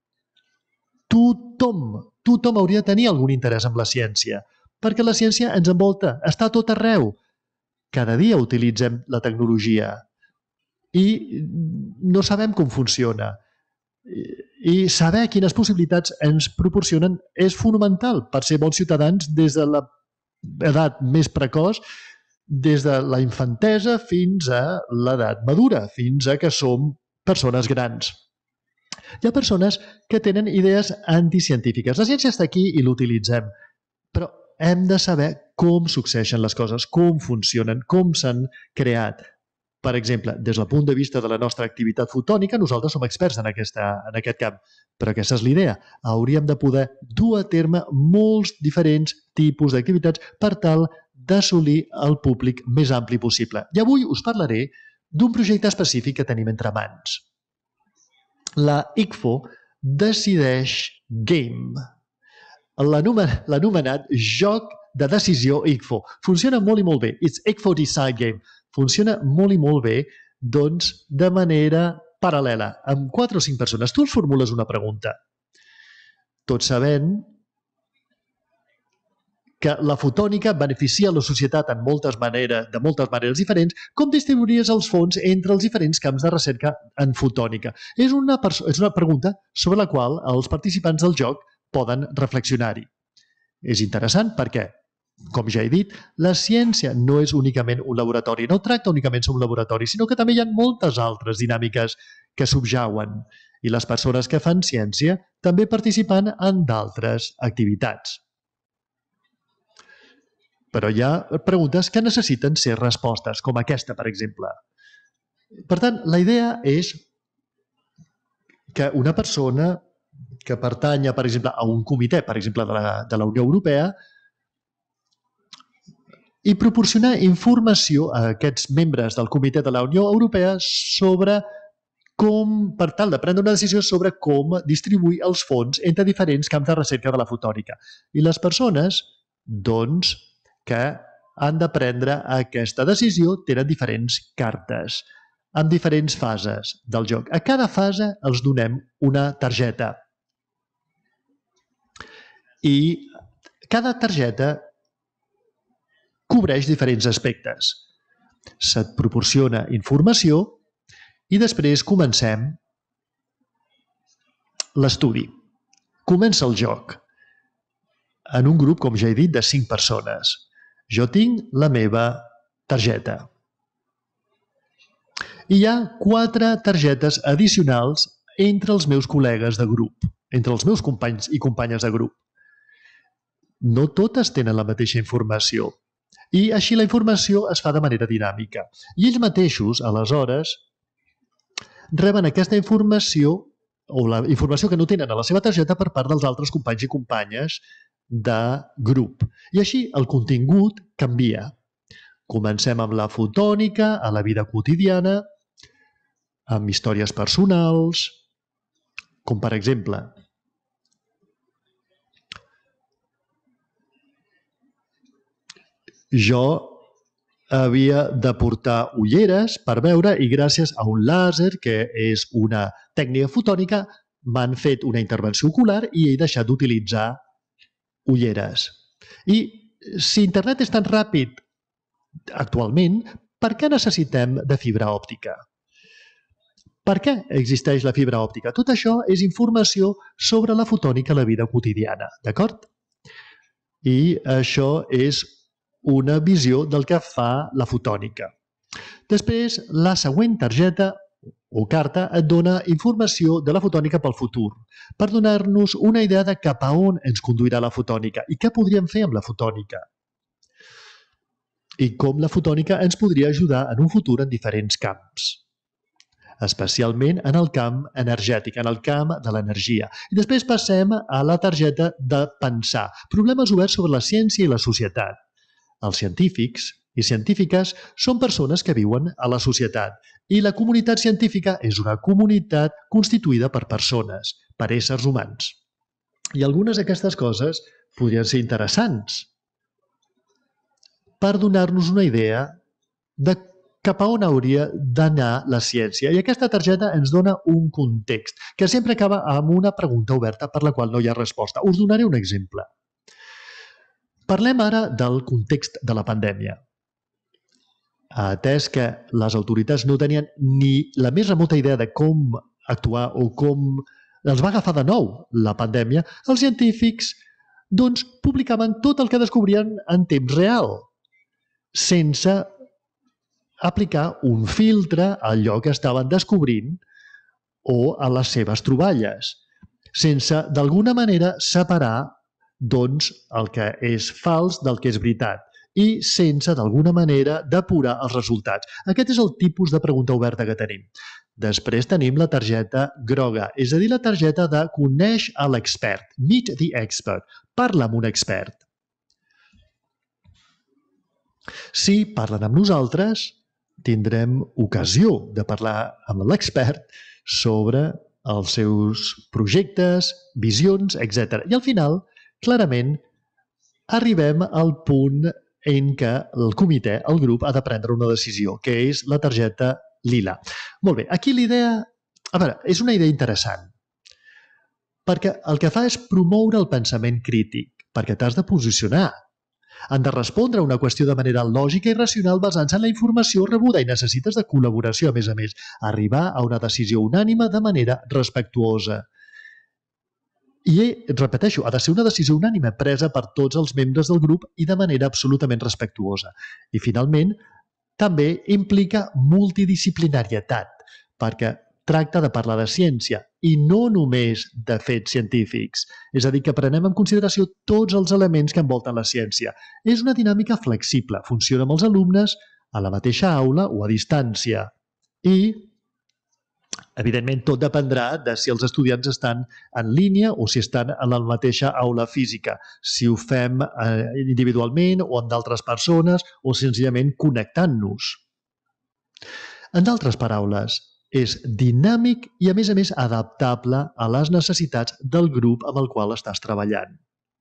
[SPEAKER 1] tothom, tothom hauria de tenir algun interès en la ciència, perquè la ciència ens envolta, està a tot arreu. Cada dia utilitzem la tecnologia i no sabem com funciona. I saber quines possibilitats ens proporcionen és fonamental per ser bons ciutadans des de l'edat més precoç, des de la infantesa fins a l'edat madura, fins a que som persones grans. Hi ha persones que tenen idees anticientífiques. La ciència està aquí i l'utilitzem, però hem de saber com succeeixen les coses, com funcionen, com s'han creat. Per exemple, des del punt de vista de la nostra activitat fotònica, nosaltres som experts en, aquesta, en aquest camp, però aquesta és l'idea. Hauríem de poder dur a terme molts diferents tipus d'activitats per tal d'assolir el públic més ampli possible. I avui us parlaré d'un projecte específic que tenim entre mans. La I C F O decideix Game, l'anomenat Joc de decisió I C F O. Funciona molt i molt bé. It's I C F O Decide Game. Funciona molt i molt bé, doncs, de manera paral·lela, amb quatre o cinc persones. Tu els formules una pregunta. Tot sabent que la fotònica beneficia la societat en moltes maneres, de moltes maneres diferents, com distribuiries els fons entre els diferents camps de recerca en fotònica. És una, és una pregunta sobre la qual els participants del joc poden reflexionar-hi. És interessant perquè, com ja he dit, la ciència no és únicament un laboratori, no tracta únicament sobre un laboratori, sinó que també hi ha moltes altres dinàmiques que subjauen i les persones que fan ciència també participen en d'altres activitats. Però hi ha preguntes que necessiten ser respostes, com aquesta, per exemple. Per tant, la idea és que una persona que pertanya, per exemple, a un comitè, per exemple, de la, de la Unió Europea, i proporcionar informació a aquests membres del comitè de la Unió Europea sobre com, per tal de prendre una decisió sobre com distribuir els fons entre diferents camps de recerca de la fotònica. I les persones, doncs, que han de prendre aquesta decisió tenen diferents cartes, amb diferents fases del joc. A cada fase els donem una targeta. I cada targeta cobreix diferents aspectes. Se't proporciona informació i després comencem l'estudi. Comença el joc en un grup, com ja he dit, de cinc persones. Jo tinc la meva targeta. I hi ha quatre targetes addicionals entre els meus col·legues de grup, entre els meus companys i companyes de grup. No totes tenen la mateixa informació i així la informació es fa de manera dinàmica. I ells mateixos, aleshores, reben aquesta informació o la informació que no tenen a la seva targeta per part dels altres companys i companyes de grup. I així el contingut canvia. Comencem amb la fotònica, a la vida quotidiana, amb històries personals, com per exemple, jo havia de portar ulleres per veure i gràcies a un làser, que és una tècnica fotònica, m'han fet una intervenció ocular i he deixat d'utilitzar ulleres. I si internet és tan ràpid actualment, per què necessitem de fibra òptica? Per què existeix la fibra òptica? Tot això és informació sobre la fotònica a la vida quotidiana, d'acord? I això és una visió del que fa la fotònica. Després, la següent targeta o carta et dona informació de la fotònica pel futur, per donar-nos una idea de cap a on ens conduirà la fotònica i què podríem fer amb la fotònica. I com la fotònica ens podria ajudar en un futur en diferents camps, especialment en el camp energètic, en el camp de l'energia. I després passem a la targeta de pensar, problemes oberts sobre la ciència i la societat. Els científics i científiques són persones que viuen a la societat i la comunitat científica és una comunitat constituïda per persones, per éssers humans. I algunes d'aquestes coses podrien ser interessants per donar-nos una idea de cap a on hauria d'anar la ciència. I aquesta targeta ens dona un context, que sempre acaba amb una pregunta oberta per la qual no hi ha resposta. Us donaré un exemple. Parlem ara del context de la pandèmia. Atès que les autoritats no tenien ni la més remota idea de com actuar o com els va agafar de nou la pandèmia, els científics doncs, publicaven tot el que descobrien en temps real, sense aplicar un filtre a allò que estaven descobrint o a les seves troballes, sense d'alguna manera separar doncs, el que és fals del que és veritat i sense d'alguna manera depurar els resultats. Aquest és el tipus de pregunta oberta que tenim. Després tenim la targeta groga, és a dir, la targeta de coneix a l'expert, meet the expert, parla amb un expert. Si parlen amb nosaltres, tindrem ocasió de parlar amb l'expert sobre els seus projectes, visions, etcètera. I al final, clarament, arribem al punt en què el comitè, el grup, ha de prendre una decisió, que és la targeta lila. Molt bé, aquí l'idea... A veure, és una idea interessant, perquè el que fa és promoure el pensament crític, perquè t'has de posicionar. Han de respondre a una qüestió de manera lògica i racional basant-se en la informació rebuda i necessites de col·laboració, a més a més, arribar a una decisió unànime de manera respectuosa. I, repeteixo, ha de ser una decisió unànime presa per tots els membres del grup i de manera absolutament respectuosa. I, finalment, també implica multidisciplinarietat, perquè tracta de parlar de ciència i no només de fets científics. És a dir, que prenem en consideració tots els elements que envolten la ciència. És una dinàmica flexible, funciona amb els alumnes a la mateixa aula o a distància. I, evidentment, tot dependrà de si els estudiants estan en línia o si estan en la mateixa aula física. Si ho fem individualment o amb d'altres persones o senzillament connectant-nos. En d'altres paraules, és dinàmic i, a més a més, adaptable a les necessitats del grup amb el qual estàs treballant.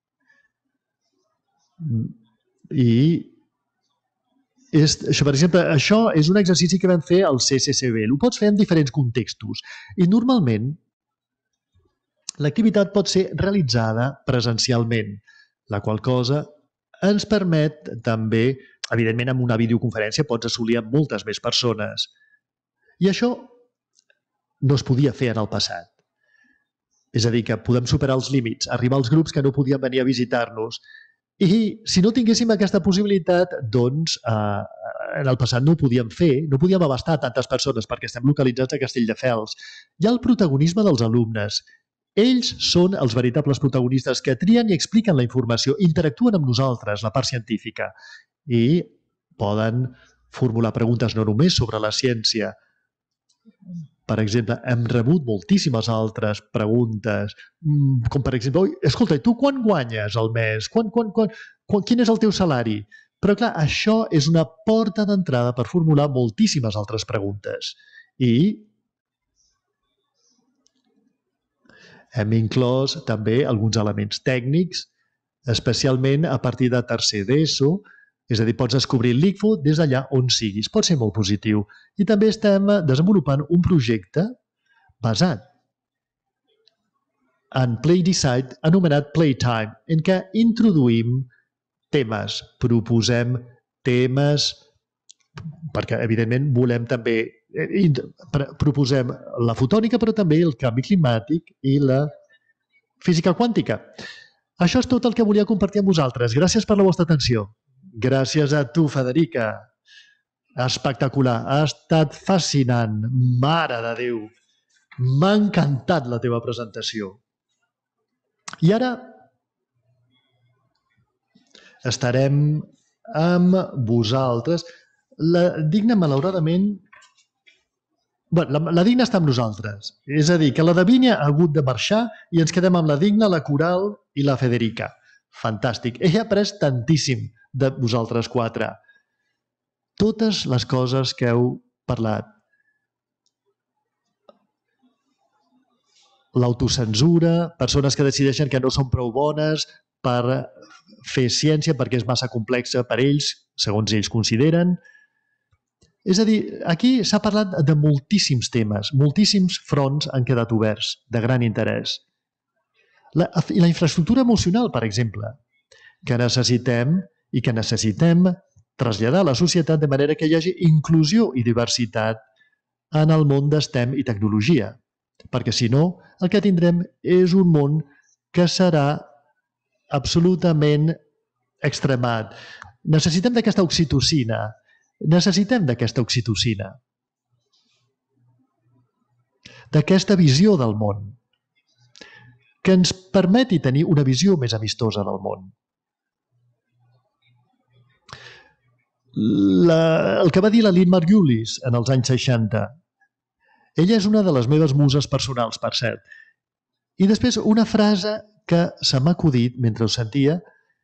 [SPEAKER 1] I, és, això, per exemple, això és un exercici que vam fer al C C C B. Ho pots fer en diferents contextos. I, normalment, l'activitat pot ser realitzada presencialment, la qual cosa ens permet també, evidentment, amb una videoconferència pots assolir amb moltes més persones. I això no es podia fer en el passat. És a dir, que podem superar els límits, arribar als grups que no podien venir a visitar-nos. I si no tinguéssim aquesta possibilitat, doncs eh, en el passat no ho podíem fer, no podíem abastar tantes persones perquè estem localitzats a Castelldefels. Hi ha el protagonisme dels alumnes. Ells són els veritables protagonistes que trien i expliquen la informació, interactuen amb nosaltres, la part científica, i poden formular preguntes no només sobre la ciència. Per exemple, hem rebut moltíssimes altres preguntes, com per exemple, escolta, tu quan guanyes al mes? Quan, quan, quan, quan, quin és el teu salari? Però clar, això és una porta d'entrada per formular moltíssimes altres preguntes. I hem inclòs també alguns elements tècnics, especialment a partir de tercer d'ESO. És a dir, pots descobrir l'I C F O des d'allà on siguis. Pot ser molt positiu. I també estem desenvolupant un projecte basat en Playdecide, anomenat Playtime, en què introduïm temes, proposem temes, perquè, evidentment, volem també, proposem la fotònica, però també el canvi climàtic i la física quàntica. Això és tot el que volia compartir amb vosaltres. Gràcies per la vostra atenció. Gràcies a tu, Federica. Espectacular. Ha estat fascinant. Mare de Déu. M'ha encantat la teva presentació. I ara estarem amb vosaltres. La Digna, malauradament... Bé, la, la Digna està amb nosaltres. És a dir, que la Davinia ha hagut de marxar i ens quedem amb la Digna, la Coral i la Federica. Fantàstic. Ella ha après tantíssim de vosaltres quatre. Totes les coses que heu parlat. L'autocensura, persones que decideixen que no són prou bones per fer ciència perquè és massa complexa per ells, segons ells consideren. És a dir, aquí s'ha parlat de moltíssims temes, moltíssims fronts han quedat oberts, de gran interès. La, la infraestructura emocional, per exemple, que necessitem i que necessitem traslladar a la societat de manera que hi hagi inclusió i diversitat en el món d'STEM i tecnologia. Perquè, si no, el que tindrem és un món que serà absolutament extremat. Necessitem d'aquesta oxitocina. Necessitem d'aquesta oxitocina. D'aquesta visió del món que ens permeti tenir una visió més amistosa del món. La, el que va dir la Lynn Margulis en els anys seixanta. Ella és una de les meves muses personals, per cert. I després una frase que se m'ha acudit mentre ho sentia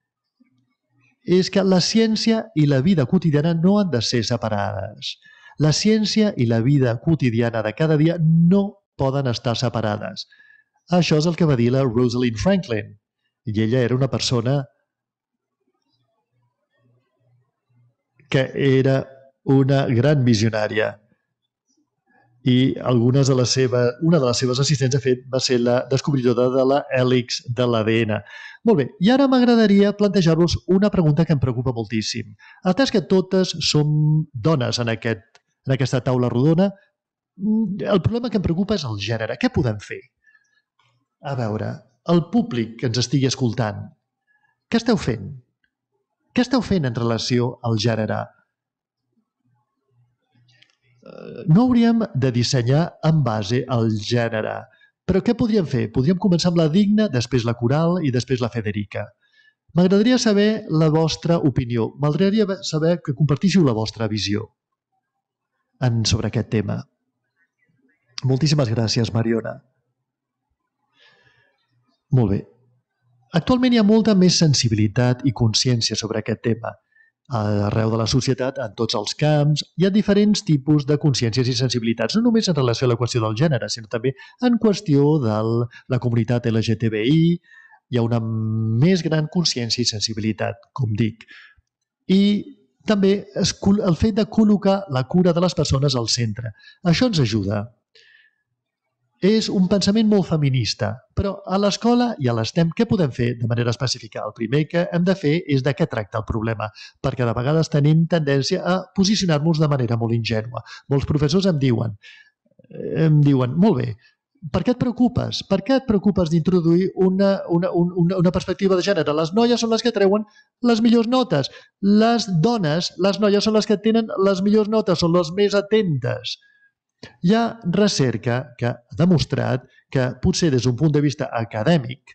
[SPEAKER 1] és que la ciència i la vida quotidiana no han de ser separades. La ciència i la vida quotidiana de cada dia no poden estar separades. Això és el que va dir la Rosalind Franklin. I ella era una persona que era una gran visionària. I algunes de les seves, una de les seves assistents, de fet, va ser la descobridora de la hèlix de l'A D N. Molt bé, i ara m'agradaria plantejar-vos una pregunta que em preocupa moltíssim. Atès que totes som dones en, aquest, en aquesta taula rodona, el problema que em preocupa és el gènere. Què podem fer? A veure, el públic que ens estigui escoltant, què esteu fent? Què esteu fent en relació al gènere? No hauríem de dissenyar en base al gènere. Però què podríem fer? Podríem començar amb la Digna, després la Coral i després la Federica. M'agradaria saber la vostra opinió. M'agradaria saber que compartíssiu la vostra visió en, sobre aquest tema. Moltíssimes gràcies, Mariona. Molt bé. Actualment hi ha molta més sensibilitat i consciència sobre aquest tema. Arreu de la societat, en tots els camps, hi ha diferents tipus de consciències i sensibilitats, no només en relació a la qüestió del gènere, sinó també en qüestió de la comunitat L G T B I. Hi ha una més gran consciència i sensibilitat, com dic. I també el fet de col·locar la cura de les persones al centre. Això ens ajuda. És un pensament molt feminista, però a l'escola i a l'ESTEM què podem fer de manera específica? El primer que hem de fer és de què tracta el problema, perquè de vegades tenim tendència a posicionar-nos de manera molt ingènua. Molts professors em diuen, em diuen, molt bé, per què et preocupes? Per què et preocupes d'introduir una, una, una, una perspectiva de gènere? Les noies són les que treuen les millors notes. Les dones, les noies són les que tenen les millors notes, són les més atentes. Hi ha recerca que ha demostrat que potser des d'un punt de vista acadèmic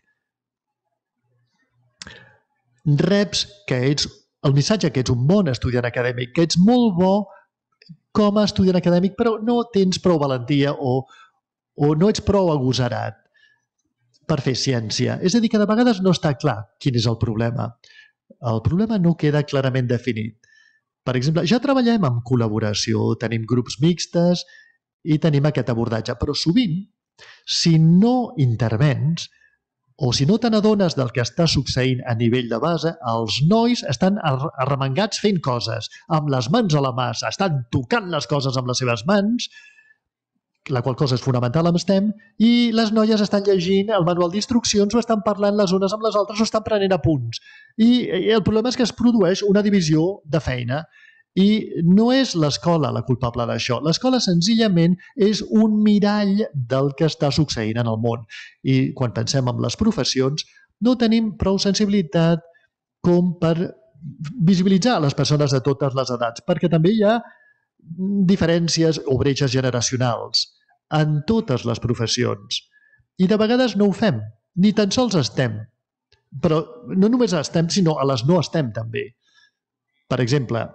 [SPEAKER 1] reps que ets, el missatge que ets un bon estudiant acadèmic, que ets molt bo com a estudiant acadèmic, però no tens prou valentia o, o no ets prou agosarat per fer ciència. És a dir, que de vegades no està clar quin és el problema. El problema no queda clarament definit. Per exemple, ja treballem en col·laboració, tenim grups mixtes i tenim aquest abordatge, però sovint, si no intervens o si no te n'adones del que està succeint a nivell de base, els nois estan arremangats fent coses, amb les mans a la mà, estan tocant les coses amb les seves mans, la qual cosa és fonamental amb STEM, i les noies estan llegint el manual d'instruccions o estan parlant les unes amb les altres o estan prenent apunts. I el problema és que es produeix una divisió de feina. I no és l'escola la culpable d'això. L'escola senzillament és un mirall del que està succeint en el món. I quan pensem en les professions, no tenim prou sensibilitat com per visibilitzar les persones de totes les edats, perquè també hi ha diferències o bretxes generacionals en totes les professions. I de vegades no ho fem, ni tan sols estem. Però no només estem, sinó a les no estem també. Per exemple,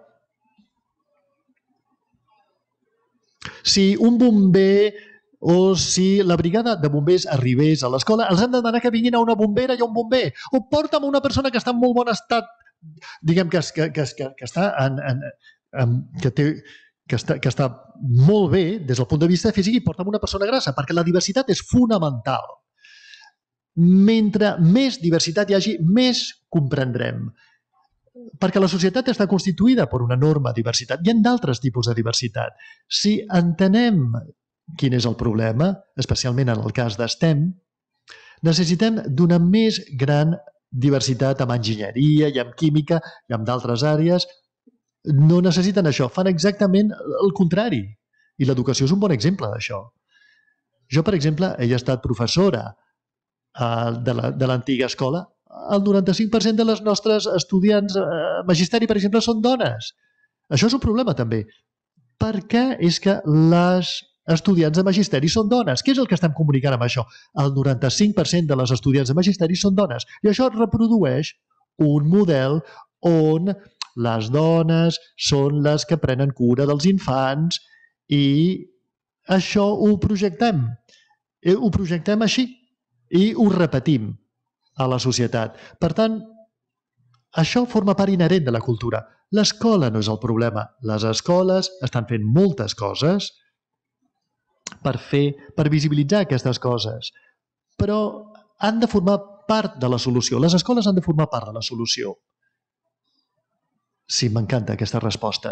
[SPEAKER 1] si un bomber o si la brigada de bombers arribés a l'escola, els han de demanar que vinguin a una bombera i a un bomber. O porta'm una persona que està en molt bon estat, diguem que, que, que, que està en, en, en, que, té, que, està, que està molt bé des del punt de vista físic i porta'm una persona grassa, perquè la diversitat és fonamental. Mentre més diversitat hi hagi, més comprendrem. Perquè la societat està constituïda per una enorme diversitat. Hi ha d'altres tipus de diversitat. Si entenem quin és el problema, especialment en el cas d'STEM, necessitem d'una més gran diversitat amb enginyeria i amb química i amb d'altres àrees. No necessiten això, fan exactament el contrari. I l'educació és un bon exemple d'això. Jo, per exemple, he estat professora de l'antiga escola. El noranta-cinc per cent de les nostres estudiants a magisteri, per exemple, són dones. Això és un problema, també. Per què és que les estudiants de magisteri són dones? Què és el que estem comunicant amb això? El noranta-cinc per cent de les estudiants de magisteri són dones. I això reprodueix un model on les dones són les que prenen cura dels infants i això ho projectem. Ho projectem així i ho repetim a la societat. Per tant, això forma part inherent de la cultura. L'escola no és el problema. Les escoles estan fent moltes coses per fer, per visibilitzar aquestes coses, però han de formar part de la solució. Les escoles han de formar part de la solució. Sí, m'encanta aquesta resposta.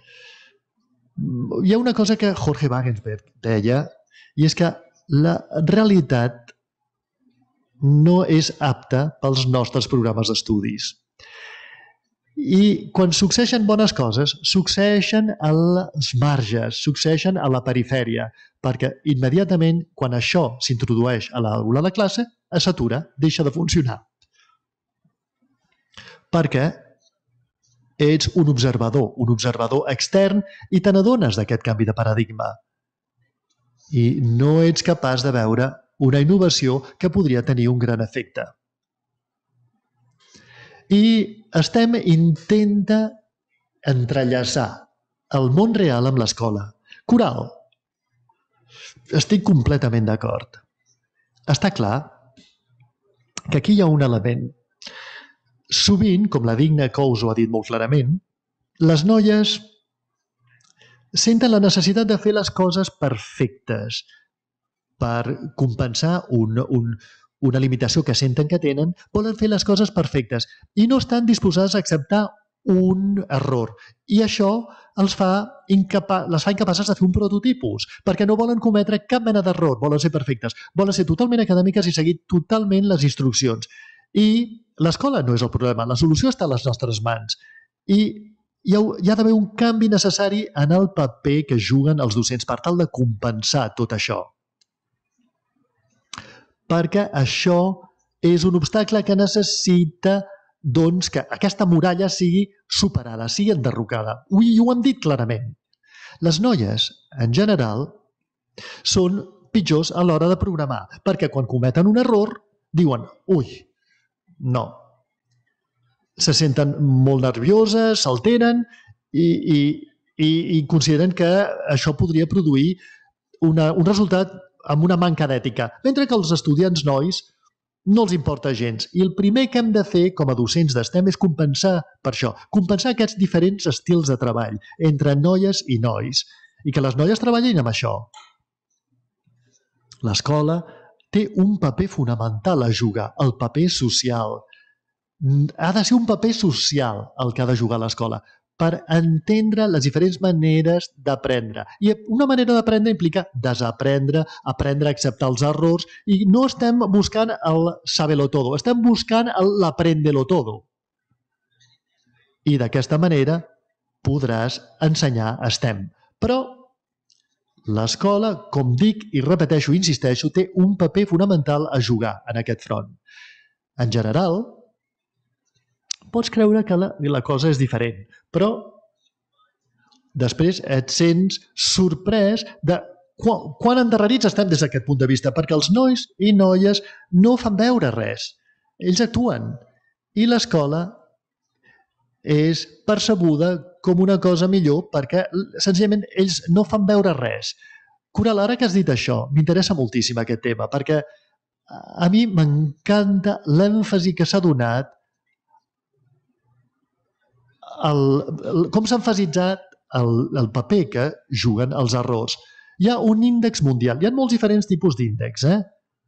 [SPEAKER 1] Hi ha una cosa que Jorge Wagensberg deia, i és que la realitat no és apta pels nostres programes d'estudis. I quan succeeixen bones coses, succeeixen als marges, succeeixen a la perifèria, perquè immediatament, quan això s'introdueix a l'aula de classe, s'atura, deixa de funcionar. Perquè ets un observador, un observador extern, i te n'adones d'aquest canvi de paradigma. I no ets capaç de veure una innovació que podria tenir un gran efecte. I estem intenta entrellaçar el món real amb l'escola. Coral. Estic completament d'acord. Està clar que aquí hi ha un element. Sovint, com la Digna Couso ha dit molt clarament, les noies senten la necessitat de fer les coses perfectes per compensar un, un, una limitació que senten que tenen, volen fer les coses perfectes i no estan disposades a acceptar un error. I això els fa incapa les fa incapaces de fer un prototipus, perquè no volen cometre cap mena d'error, volen ser perfectes, volen ser totalment acadèmiques i seguir totalment les instruccions. I l'escola no és el problema, la solució està a les nostres mans. I hi ha, hi ha d'haver un canvi necessari en el paper que juguen els docents per tal de compensar tot això. Perquè això és un obstacle que necessita doncs, que aquesta muralla sigui superada, sigui enderrocada. I ho hem dit clarament. Les noies, en general, són pitjors a l'hora de programar, perquè quan cometen un error diuen, ui, no. Se senten molt nervioses, s'alteren i, i, i, i consideren que això podria produir una, un resultat amb una manca d'ètica, mentre que els estudiants nois no els importa gens. I el primer que hem de fer com a docents d'ESTEM és compensar per això, compensar aquests diferents estils de treball entre noies i nois, i que les noies treballin amb això. L'escola té un paper fonamental a jugar, el paper social. Ha de ser un paper social el que ha de jugar l'escola, per entendre les diferents maneres d'aprendre. I una manera d'aprendre implica desaprendre, aprendre a acceptar els errors, i no estem buscant el sábelo todo, estem buscant l'apréndelo todo. I d'aquesta manera podràs ensenyar STEM. Però l'escola, com dic i repeteixo i insisteixo, té un paper fonamental a jugar en aquest front. En general, pots creure que la, la cosa és diferent, però després et sents sorprès de quan, quan endarrerits estem des d'aquest punt de vista, perquè els nois i noies no fan veure res. Ells actuen. I l'escola és percebuda com una cosa millor perquè senzillament ells no fan veure res. Coral, ara que has dit això, m'interessa moltíssim aquest tema, perquè a mi m'encanta l'èmfasi que s'ha donat El, el, com s'ha emfasitzat el, el paper que juguen els errors. Hi ha un índex mundial, hi ha molts diferents tipus d'índex, eh?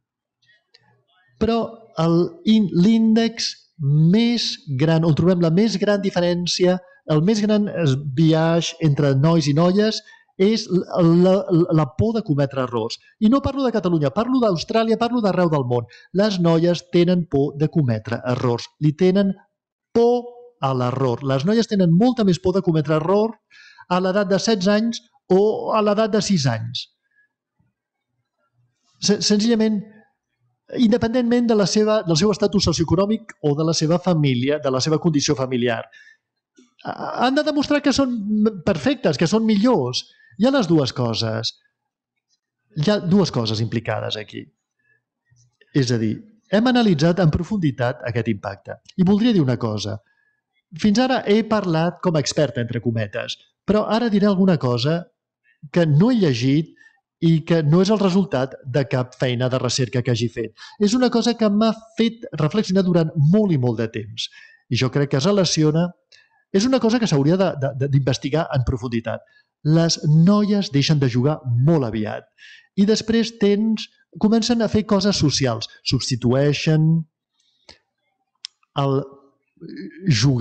[SPEAKER 1] Però l'índex més gran, on trobem la més gran diferència, el més gran biaix entre nois i noies, és la, la, la por de cometre errors. I no parlo de Catalunya, parlo d'Austràlia, parlo d'arreu del món. Les noies tenen por de cometre errors, li tenen por a l'error. Les noies tenen molta més por de cometre error a l'edat de setze anys o a l'edat de sis anys. Senzillament, independentment de la seva, del seu estatus socioeconòmic o de la seva família, de la seva condició familiar. Han de demostrar que són perfectes, que són millors. Hi ha les dues coses. Hi ha dues coses implicades aquí. És a dir, hem analitzat en profunditat aquest impacte. I voldria dir una cosa. Fins ara he parlat com a experta, entre cometes, però ara diré alguna cosa que no he llegit i que no és el resultat de cap feina de recerca que hagi fet. És una cosa que m'ha fet reflexionar durant molt i molt de temps. I jo crec que es relaciona... És una cosa que s'hauria d'investigar en profunditat. Les noies deixen de jugar molt aviat i després tens, comencen a fer coses socials. Substitueixen el jugar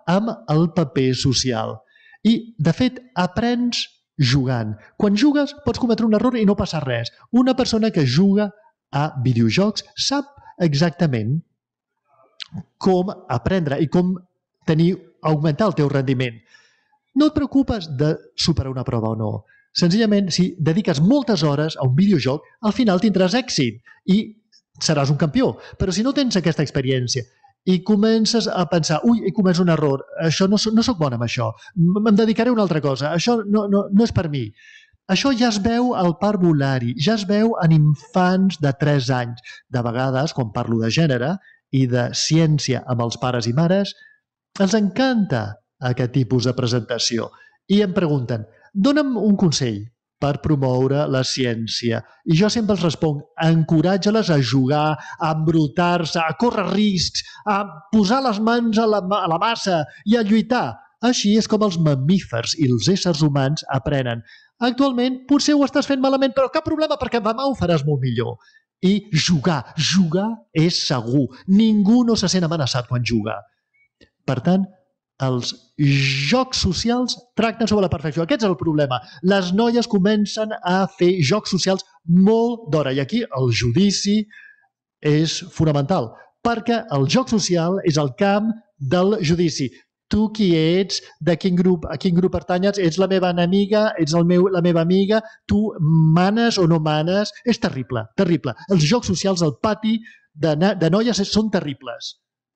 [SPEAKER 1] amb el paper social. I, de fet, aprens jugant. Quan jugues pots cometre un error i no passa res. Una persona que juga a videojocs sap exactament com aprendre i com tenir, augmentar el teu rendiment. No et preocupes de superar una prova o no. Senzillament, si dediques moltes hores a un videojoc, al final tindràs èxit i seràs un campió. Però si no tens aquesta experiència i comences a pensar, ui, he comès un error, això no, no soc bon amb això, em dedicaré a una altra cosa, això no, no, no és per mi. Això ja es veu al parvulari, ja es veu en infants de tres anys. De vegades, quan parlo de gènere i de ciència amb els pares i mares, els encanta aquest tipus de presentació i em pregunten, dona'm un consell per promoure la ciència. I jo sempre els responc, encoratja-les a jugar, a embrutar-se, a córrer riscs, a posar les mans a la, a la massa i a lluitar. Així és com els mamífers i els éssers humans aprenen. Actualment, potser ho estàs fent malament, però cap problema, perquè demà ho faràs molt millor. I jugar, jugar és segur. Ningú no se sent amenaçat quan juga. Per tant, els jocs socials tracten sobre la perfecció. Aquest és el problema. Les noies comencen a fer jocs socials molt d'hora. I aquí el judici és fonamental, perquè el joc social és el camp del judici. Tu qui ets, de quin grup, a quin grup pertanyes, ets la meva enemiga, ets el meu, la meva amiga, tu manes o no manes. És terrible, terrible. Els jocs socials al pati de, de noies són terribles.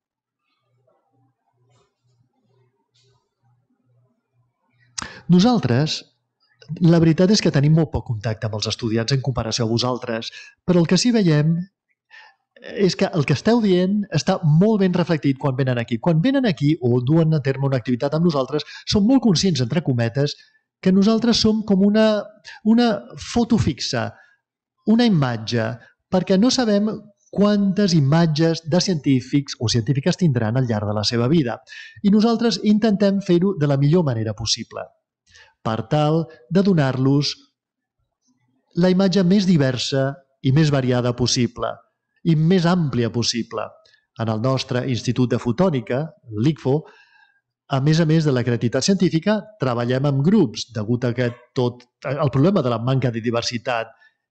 [SPEAKER 1] Nosaltres, la veritat és que tenim molt poc contacte amb els estudiants en comparació a vosaltres, però el que sí veiem és que el que esteu dient està molt ben reflectit quan venen aquí. Quan venen aquí o duen a terme una activitat amb nosaltres, som molt conscients, entre cometes, que nosaltres som com una, una foto fixa, una imatge, perquè no sabem quantes imatges de científics o científiques tindran al llarg de la seva vida. I nosaltres intentem fer-ho de la millor manera possible, per tal de donar-los la imatge més diversa i més variada possible i més àmplia possible. En el nostre Institut de Fotònica, l'I C F O, a més a més de l'acreditat científica, treballem amb grups, degut a que tot el problema de la manca de diversitat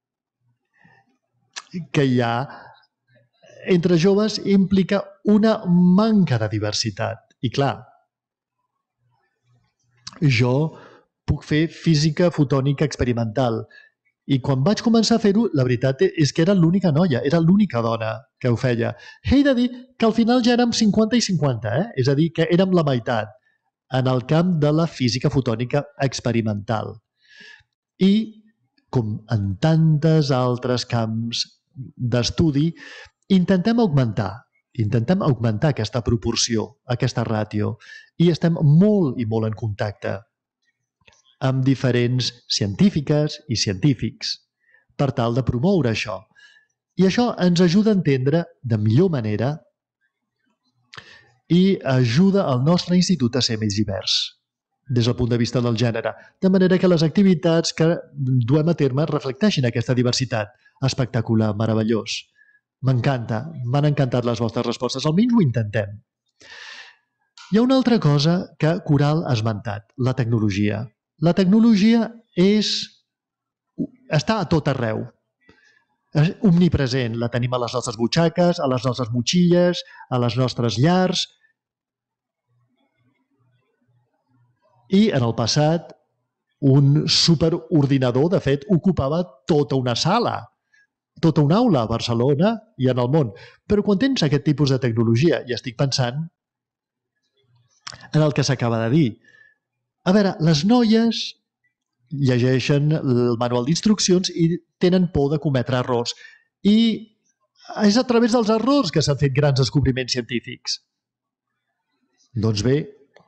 [SPEAKER 1] que hi ha entre joves implica una manca de diversitat. I clar, jo puc fer física fotònica experimental. I quan vaig començar a fer-ho, la veritat és que era l'única noia, era l'única dona que ho feia. He de dir que al final ja érem cinquanta i cinquanta, eh? És a dir, que érem la meitat en el camp de la física fotònica experimental. I, com en tantes altres camps d'estudi, intentem augmentar, intentem augmentar aquesta proporció, aquesta ràtio, i estem molt i molt en contacte amb diferents científiques i científics per tal de promoure això. I això ens ajuda a entendre de millor manera i ajuda al nostre institut a ser més divers des del punt de vista del gènere, de manera que les activitats que duem a terme reflecteixin aquesta diversitat. Espectacular, meravellós. M'encanta, m'han encantat les vostres respostes, almenys ho intentem. Hi ha una altra cosa que Coral ha esmentat, la tecnologia. La tecnologia és, està a tot arreu, és omnipresent. La tenim a les nostres butxaques, a les nostres motxilles, a les nostres llars. I en el passat, un superordinador, de fet, ocupava tota una sala, tota una aula a Barcelona i en el món. Però quan tens aquest tipus de tecnologia, i estic pensant en el que s'acaba de dir, a veure, les noies llegeixen el manual d'instruccions i tenen por de cometre errors. I és a través dels errors que s'han fet grans descobriments científics. Doncs bé,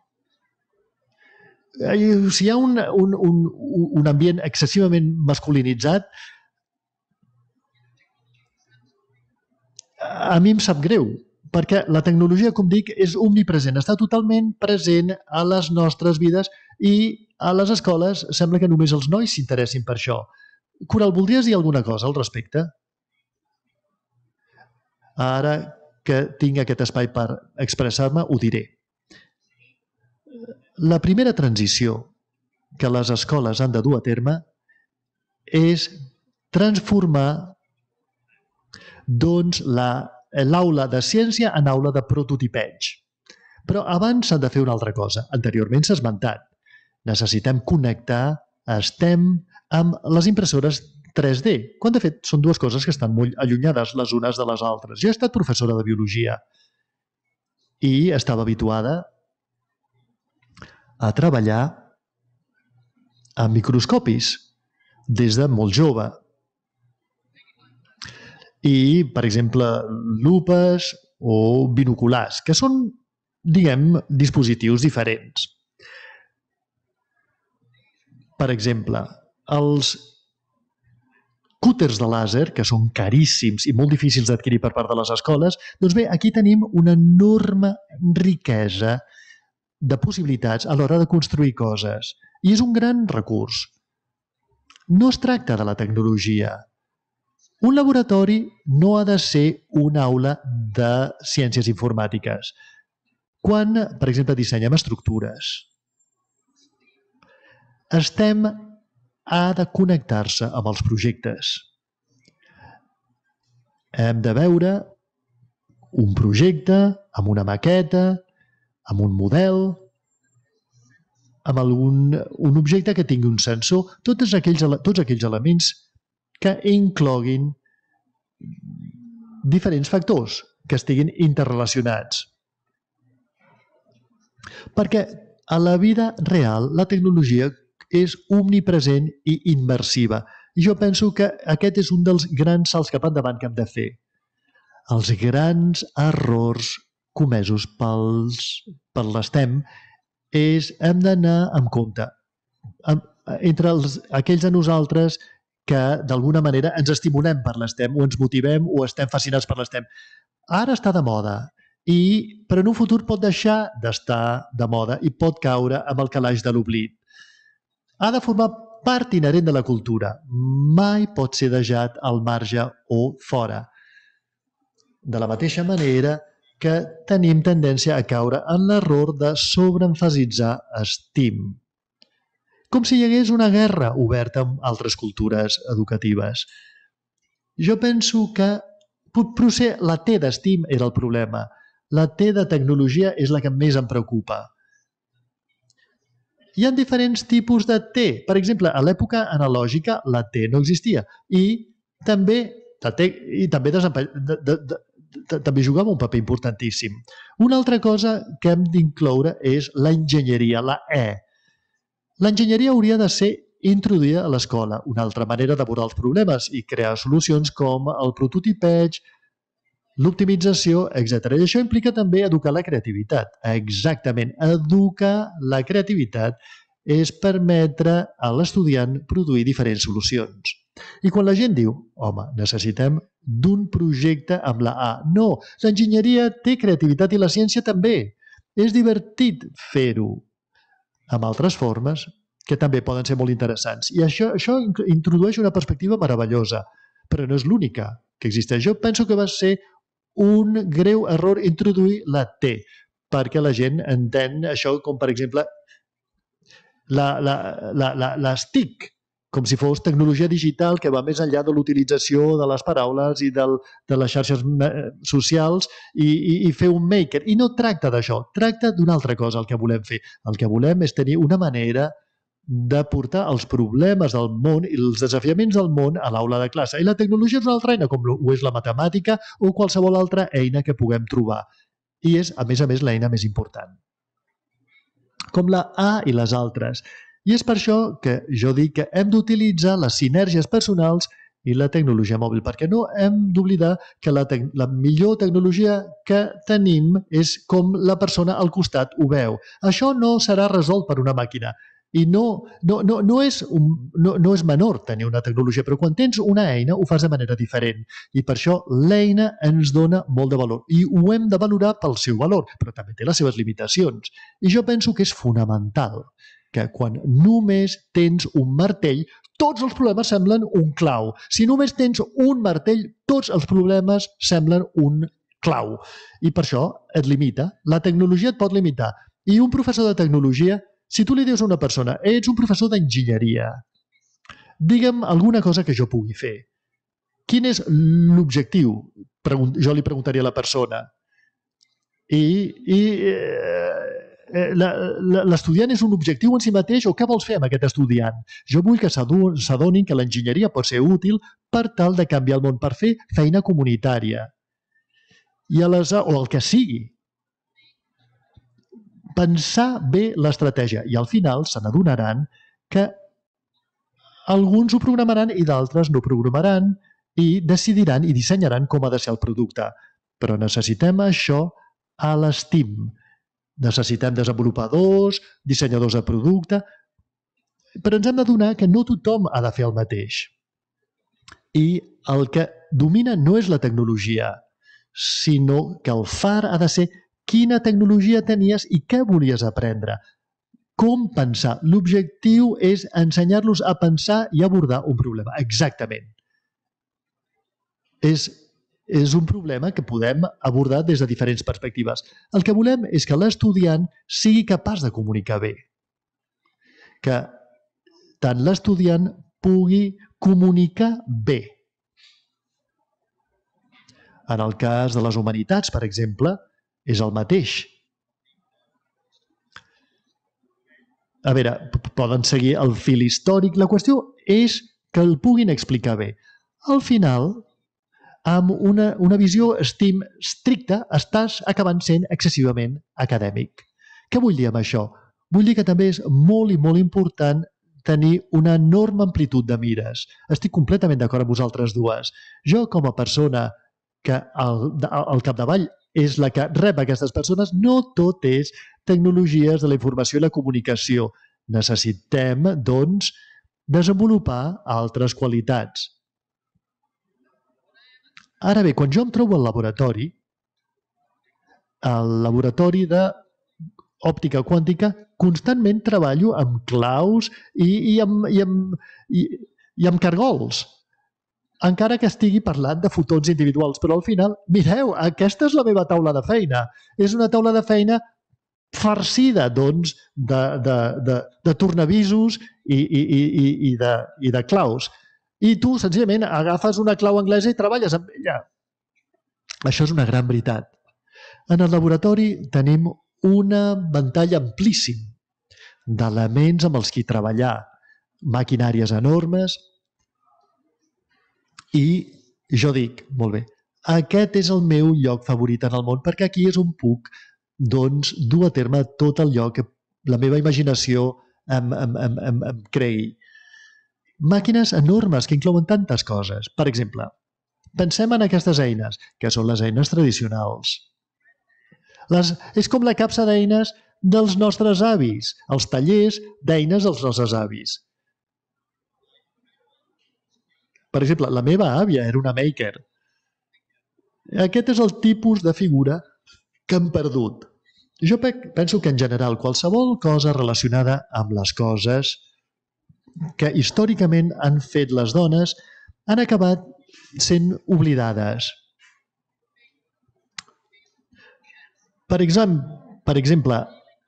[SPEAKER 1] si hi ha un, un, un, un ambient excessivament masculinitzat, a mi em sap greu, perquè la tecnologia, com dic, és omnipresent, està totalment present a les nostres vides i a les escoles sembla que només els nois s'interessin per això. Coral, voldries dir alguna cosa al respecte? Ara que tinc aquest espai per expressar-me, ho diré. La primera transició que les escoles han de dur a terme és transformar doncs, l'aula de ciència en aula de prototipeig. Però abans s'ha de fer una altra cosa. Anteriorment s'ha esmentat. Necessitem connectar, estem amb les impressores tres D, quan de fet són dues coses que estan molt allunyades les unes de les altres. Jo he estat professora de biologia i estava habituada a treballar amb microscopis des de molt jove. I, per exemple, lupes o binoculars, que són, diguem, dispositius diferents. Per exemple, els cúters de làser, que són caríssims i molt difícils d'adquirir per part de les escoles, doncs bé, aquí tenim una enorme riquesa de possibilitats a l'hora de construir coses. I és un gran recurs. No es tracta de la tecnologia. Un laboratori no ha de ser una aula de ciències informàtiques. Quan, per exemple, dissenyem estructures, estem ha de connectar-se amb els projectes. Hem de veure un projecte amb una maqueta, amb un model, amb algun, un objecte que tingui un sensor, tots aquells, tots aquells elements que incloguin diferents factors que estiguin interrelacionats. Perquè a la vida real la tecnologia és omnipresent i immersiva. I jo penso que aquest és un dels grans salts cap endavant que hem de fer. Els grans errors comesos pels, per l'STEM és hem d'anar amb compte. Entre els, aquells de nosaltres que d'alguna manera ens estimulem per l'STEM o ens motivem o estem fascinats per l'STEM. Ara està de moda, i, però en un futur pot deixar d'estar de moda i pot caure amb el calaix de l'oblit. Ha de formar part inherent de la cultura. Mai pot ser deixat al marge o fora. De la mateixa manera que tenim tendència a caure en l'error de sobreemfasitzar STEAM. Com si hi hagués una guerra oberta amb altres cultures educatives. Jo penso que potser la T de STEAM era el problema. La T de tecnologia és la que més em preocupa. Hi ha diferents tipus de T. Per exemple, a l'època analògica la T no existia i també, la T, i també, de, de, de, de, també jugava un paper importantíssim. Una altra cosa que hem d'incloure és la enginyeria, la E. L'enginyeria hauria de ser introduïda a l'escola, una altra manera d'abordar els problemes i crear solucions com el prototipeig, l'optimització, etcètera. I això implica també educar la creativitat. Exactament, educar la creativitat és permetre a l'estudiant produir diferents solucions. I quan la gent diu, home, necessitem d'un projecte amb la A. No, l'enginyeria té creativitat i la ciència també. És divertit fer-ho amb altres formes que també poden ser molt interessants. I això, això introdueix una perspectiva meravellosa, però no és l'única que existeix. Jo penso que va ser un greu error introduir la T, perquè la gent entén això com, per exemple, la, la, la, la, les T I C, com si fos tecnologia digital que va més enllà de l'utilització de les paraules i del, de les xarxes socials i, i, i fer un maker. I no tracta d'això, tracta d'una altra cosa el que volem fer. El que volem és tenir una manera de portar els problemes del món i els desafiaments del món a l'aula de classe. I la tecnologia és una altra eina, com ho és la matemàtica o qualsevol altra eina que puguem trobar. I és, a més a més, l'eina més important. Com la A i les altres. I és per això que jo dic que hem d'utilitzar les sinergies personals i la tecnologia mòbil, perquè no hem d'oblidar que la, la millor tecnologia que tenim és com la persona al costat ho veu. Això no serà resolt per una màquina. I no, no, no, no, és un, no, no és menor tenir una tecnologia, però quan tens una eina ho fas de manera diferent. I per això l'eina ens dona molt de valor. I ho hem de valorar pel seu valor, però també té les seves limitacions. I jo penso que és fonamental que quan només tens un martell, tots els problemes semblen un clau. Si només tens un martell, tots els problemes semblen un clau. I per això et limita. La tecnologia et pot limitar. I un professor de tecnologia, si tu li dius a una persona, ets un professor d'enginyeria, digue'm alguna cosa que jo pugui fer. Quin és l'objectiu? Jo li preguntaria a la persona. I, i eh, l'estudiant és un objectiu en si mateix o què vols fer amb aquest estudiant? Jo vull que s'adonin que l'enginyeria pot ser útil per tal de canviar el món, per fer feina comunitària. I aleshores, o el que sigui. Pensar bé l'estratègia i al final se n'adonaran que alguns ho programaran i d'altres no programaran i decidiran i dissenyaran com ha de ser el producte. Però necessitem això a l'Steam. Necessitem desenvolupadors, dissenyadors de producte, però ens hem d'adonar que no tothom ha de fer el mateix. I el que domina no és la tecnologia, sinó que el far ha de ser quina tecnologia tenies i què volies aprendre. Com pensar. L'objectiu és ensenyar-los a pensar i abordar un problema. Exactament. És, és un problema que podem abordar des de diferents perspectives. El que volem és que l'estudiant sigui capaç de comunicar bé. Que tant l'estudiant pugui comunicar bé. En el cas de les humanitats, per exemple, és el mateix. A veure, poden seguir el fil històric. La qüestió és que el puguin explicar bé. Al final, amb una, una visió STEAM estricta, estàs acabant sent excessivament acadèmic. Què vull dir amb això? Vull dir que també és molt i molt important tenir una enorme amplitud de mires. Estic completament d'acord amb vosaltres dues. Jo, com a persona que al, al capdavall és la que rep aquestes persones, no tot és tecnologies de la informació i la comunicació. Necessitem, doncs, desenvolupar altres qualitats. Ara bé, quan jo em trobo al laboratori, al laboratori d'òptica quàntica, constantment treballo amb claus i, i, amb, i, amb, i, i amb cargols. Encara que estigui parlant de fotons individuals, però al final, mireu, aquesta és la meva taula de feina. És una taula de feina farcida, doncs, de, de, de, de tornavisos i, i, i, i, de, i de claus. I tu, senzillament, agafes una clau anglesa i treballes amb ella. Això és una gran veritat. En el laboratori tenim una ventall amplíssim d'elements amb els que treballar, maquinàries enormes, i jo dic, molt bé, aquest és el meu lloc favorit en el món perquè aquí és on puc doncs, dur a terme tot el lloc que la meva imaginació em, em, em, em, em creï. Màquines enormes que inclouen tantes coses. Per exemple, pensem en aquestes eines, que són les eines tradicionals. Les, és com la capsa d'eines dels nostres avis, els tallers d'eines dels nostres avis. Per exemple, la meva àvia era una maker. Aquest és el tipus de figura que hem perdut. Jo penso que en general qualsevol cosa relacionada amb les coses que històricament han fet les dones han acabat sent oblidades. Per exemple, per exemple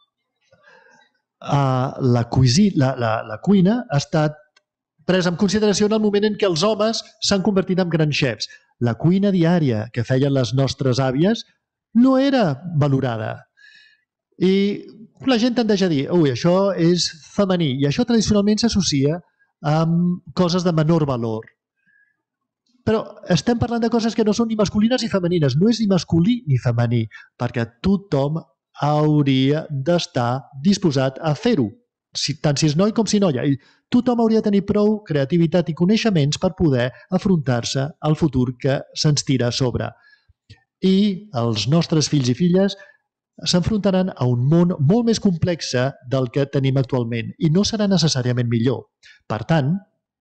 [SPEAKER 1] la, cuisine, la, la, la cuina ha estat presa en consideració en el moment en què els homes s'han convertit en grans xefs. La cuina diària que feien les nostres àvies no era valorada. I la gent tendeix a dir, ui, això és femení, i això tradicionalment s'associa amb coses de menor valor. Però estem parlant de coses que no són ni masculines ni femenines, no és ni masculí ni femení, perquè tothom hauria d'estar disposat a fer-ho, tant si és noi com si noia. I tothom hauria de tenir prou creativitat i coneixements per poder afrontar-se al futur que se'ns tira a sobre. I els nostres fills i filles s'enfrontaran a un món molt més complex del que tenim actualment i no serà necessàriament millor. Per tant,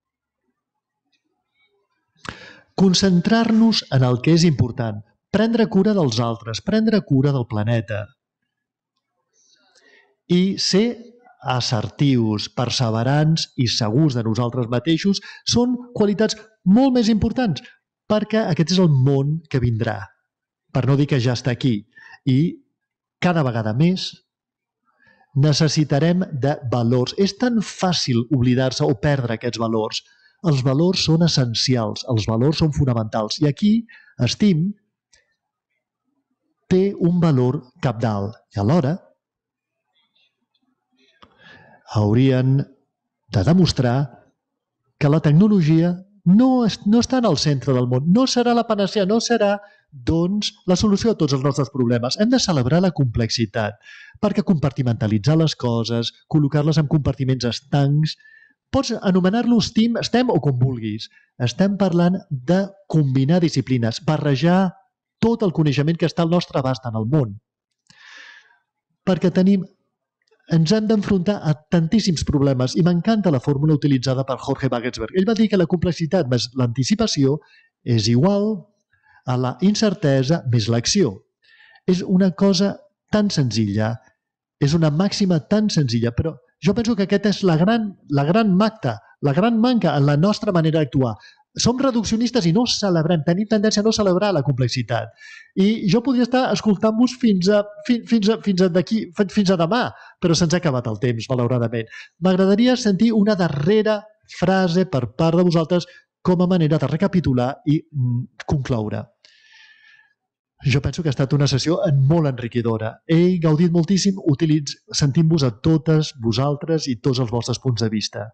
[SPEAKER 1] concentrar-nos en el que és important, prendre cura dels altres, prendre cura del planeta i ser assertius, perseverants i segurs de nosaltres mateixos són qualitats molt més importants perquè aquest és el món que vindrà, per no dir que ja està aquí. I cada vegada més necessitarem de valors. És tan fàcil oblidar-se o perdre aquests valors. Els valors són essencials, els valors són fonamentals. I aquí Steam té un valor cabdal i alhora haurien de demostrar que la tecnologia no, és, no està en el centre del món, no serà la panacea, no serà doncs, la solució a tots els nostres problemes. Hem de celebrar la complexitat, perquè compartimentalitzar les coses, col·locar-les en compartiments estancs, pots anomenar-los STEAM, STEM o com vulguis. Estem parlant de combinar disciplines, barrejar tot el coneixement que està al nostre abast en el món. Perquè tenim ens hem d'enfrontar a tantíssims problemes i m'encanta la fórmula utilitzada per Jorge Wagensberg. Ell va dir que la complexitat més l'anticipació és igual a la incertesa més l'acció. És una cosa tan senzilla, és una màxima tan senzilla, però jo penso que aquesta és la gran, la gran macta, la gran manca en la nostra manera d'actuar. Som reduccionistes i no celebrem, tenim tendència a no celebrar la complexitat. I jo podria estar escoltant-vos fins a, fins a, fins a, d'aquí, fins a demà, però se'ns ha acabat el temps, malauradament. M'agradaria sentir una darrera frase per part de vosaltres com a manera de recapitular i concloure. Jo penso que ha estat una sessió molt enriquidora. He gaudit moltíssim sentint-vos a totes vosaltres i tots els vostres punts de vista.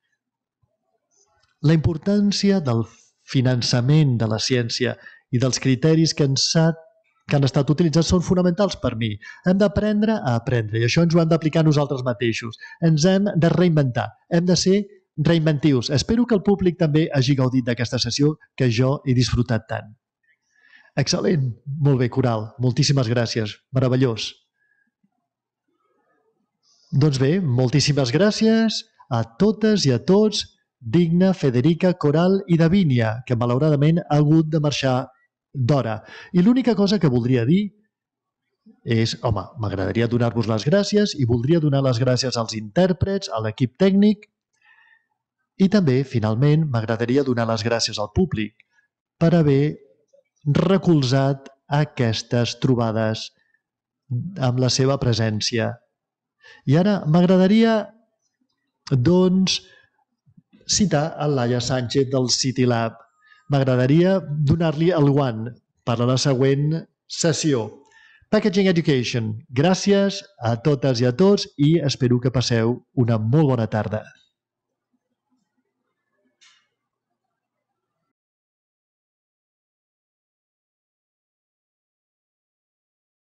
[SPEAKER 1] La importància del finançament de la ciència i dels criteris que, ens ha, que han estat utilitzats són fonamentals per mi. Hem d'aprendre a aprendre i això ens ho hem d'aplicar nosaltres mateixos. Ens hem de reinventar, hem de ser reinventius. Espero que el públic també hagi gaudit d'aquesta sessió que jo he disfrutat tant. Excel·lent, molt bé, Coral, moltíssimes gràcies, meravellós. Doncs bé, moltíssimes gràcies a totes i a tots. Digna, Federica, Coral i Davínia, que malauradament ha hagut de marxar d'hora. I l'única cosa que voldria dir és, home, m'agradaria donar-vos les gràcies i voldria donar les gràcies als intèrprets, a l'equip tècnic i també, finalment, m'agradaria donar les gràcies al públic per haver recolzat aquestes trobades amb la seva presència. I ara m'agradaria, doncs, citar a Laia Sánchez del CityLab. M'agradaria donar-li el guant per a la següent sessió. Packaging Education. Gràcies a totes i a tots i espero que passeu una molt bona tarda.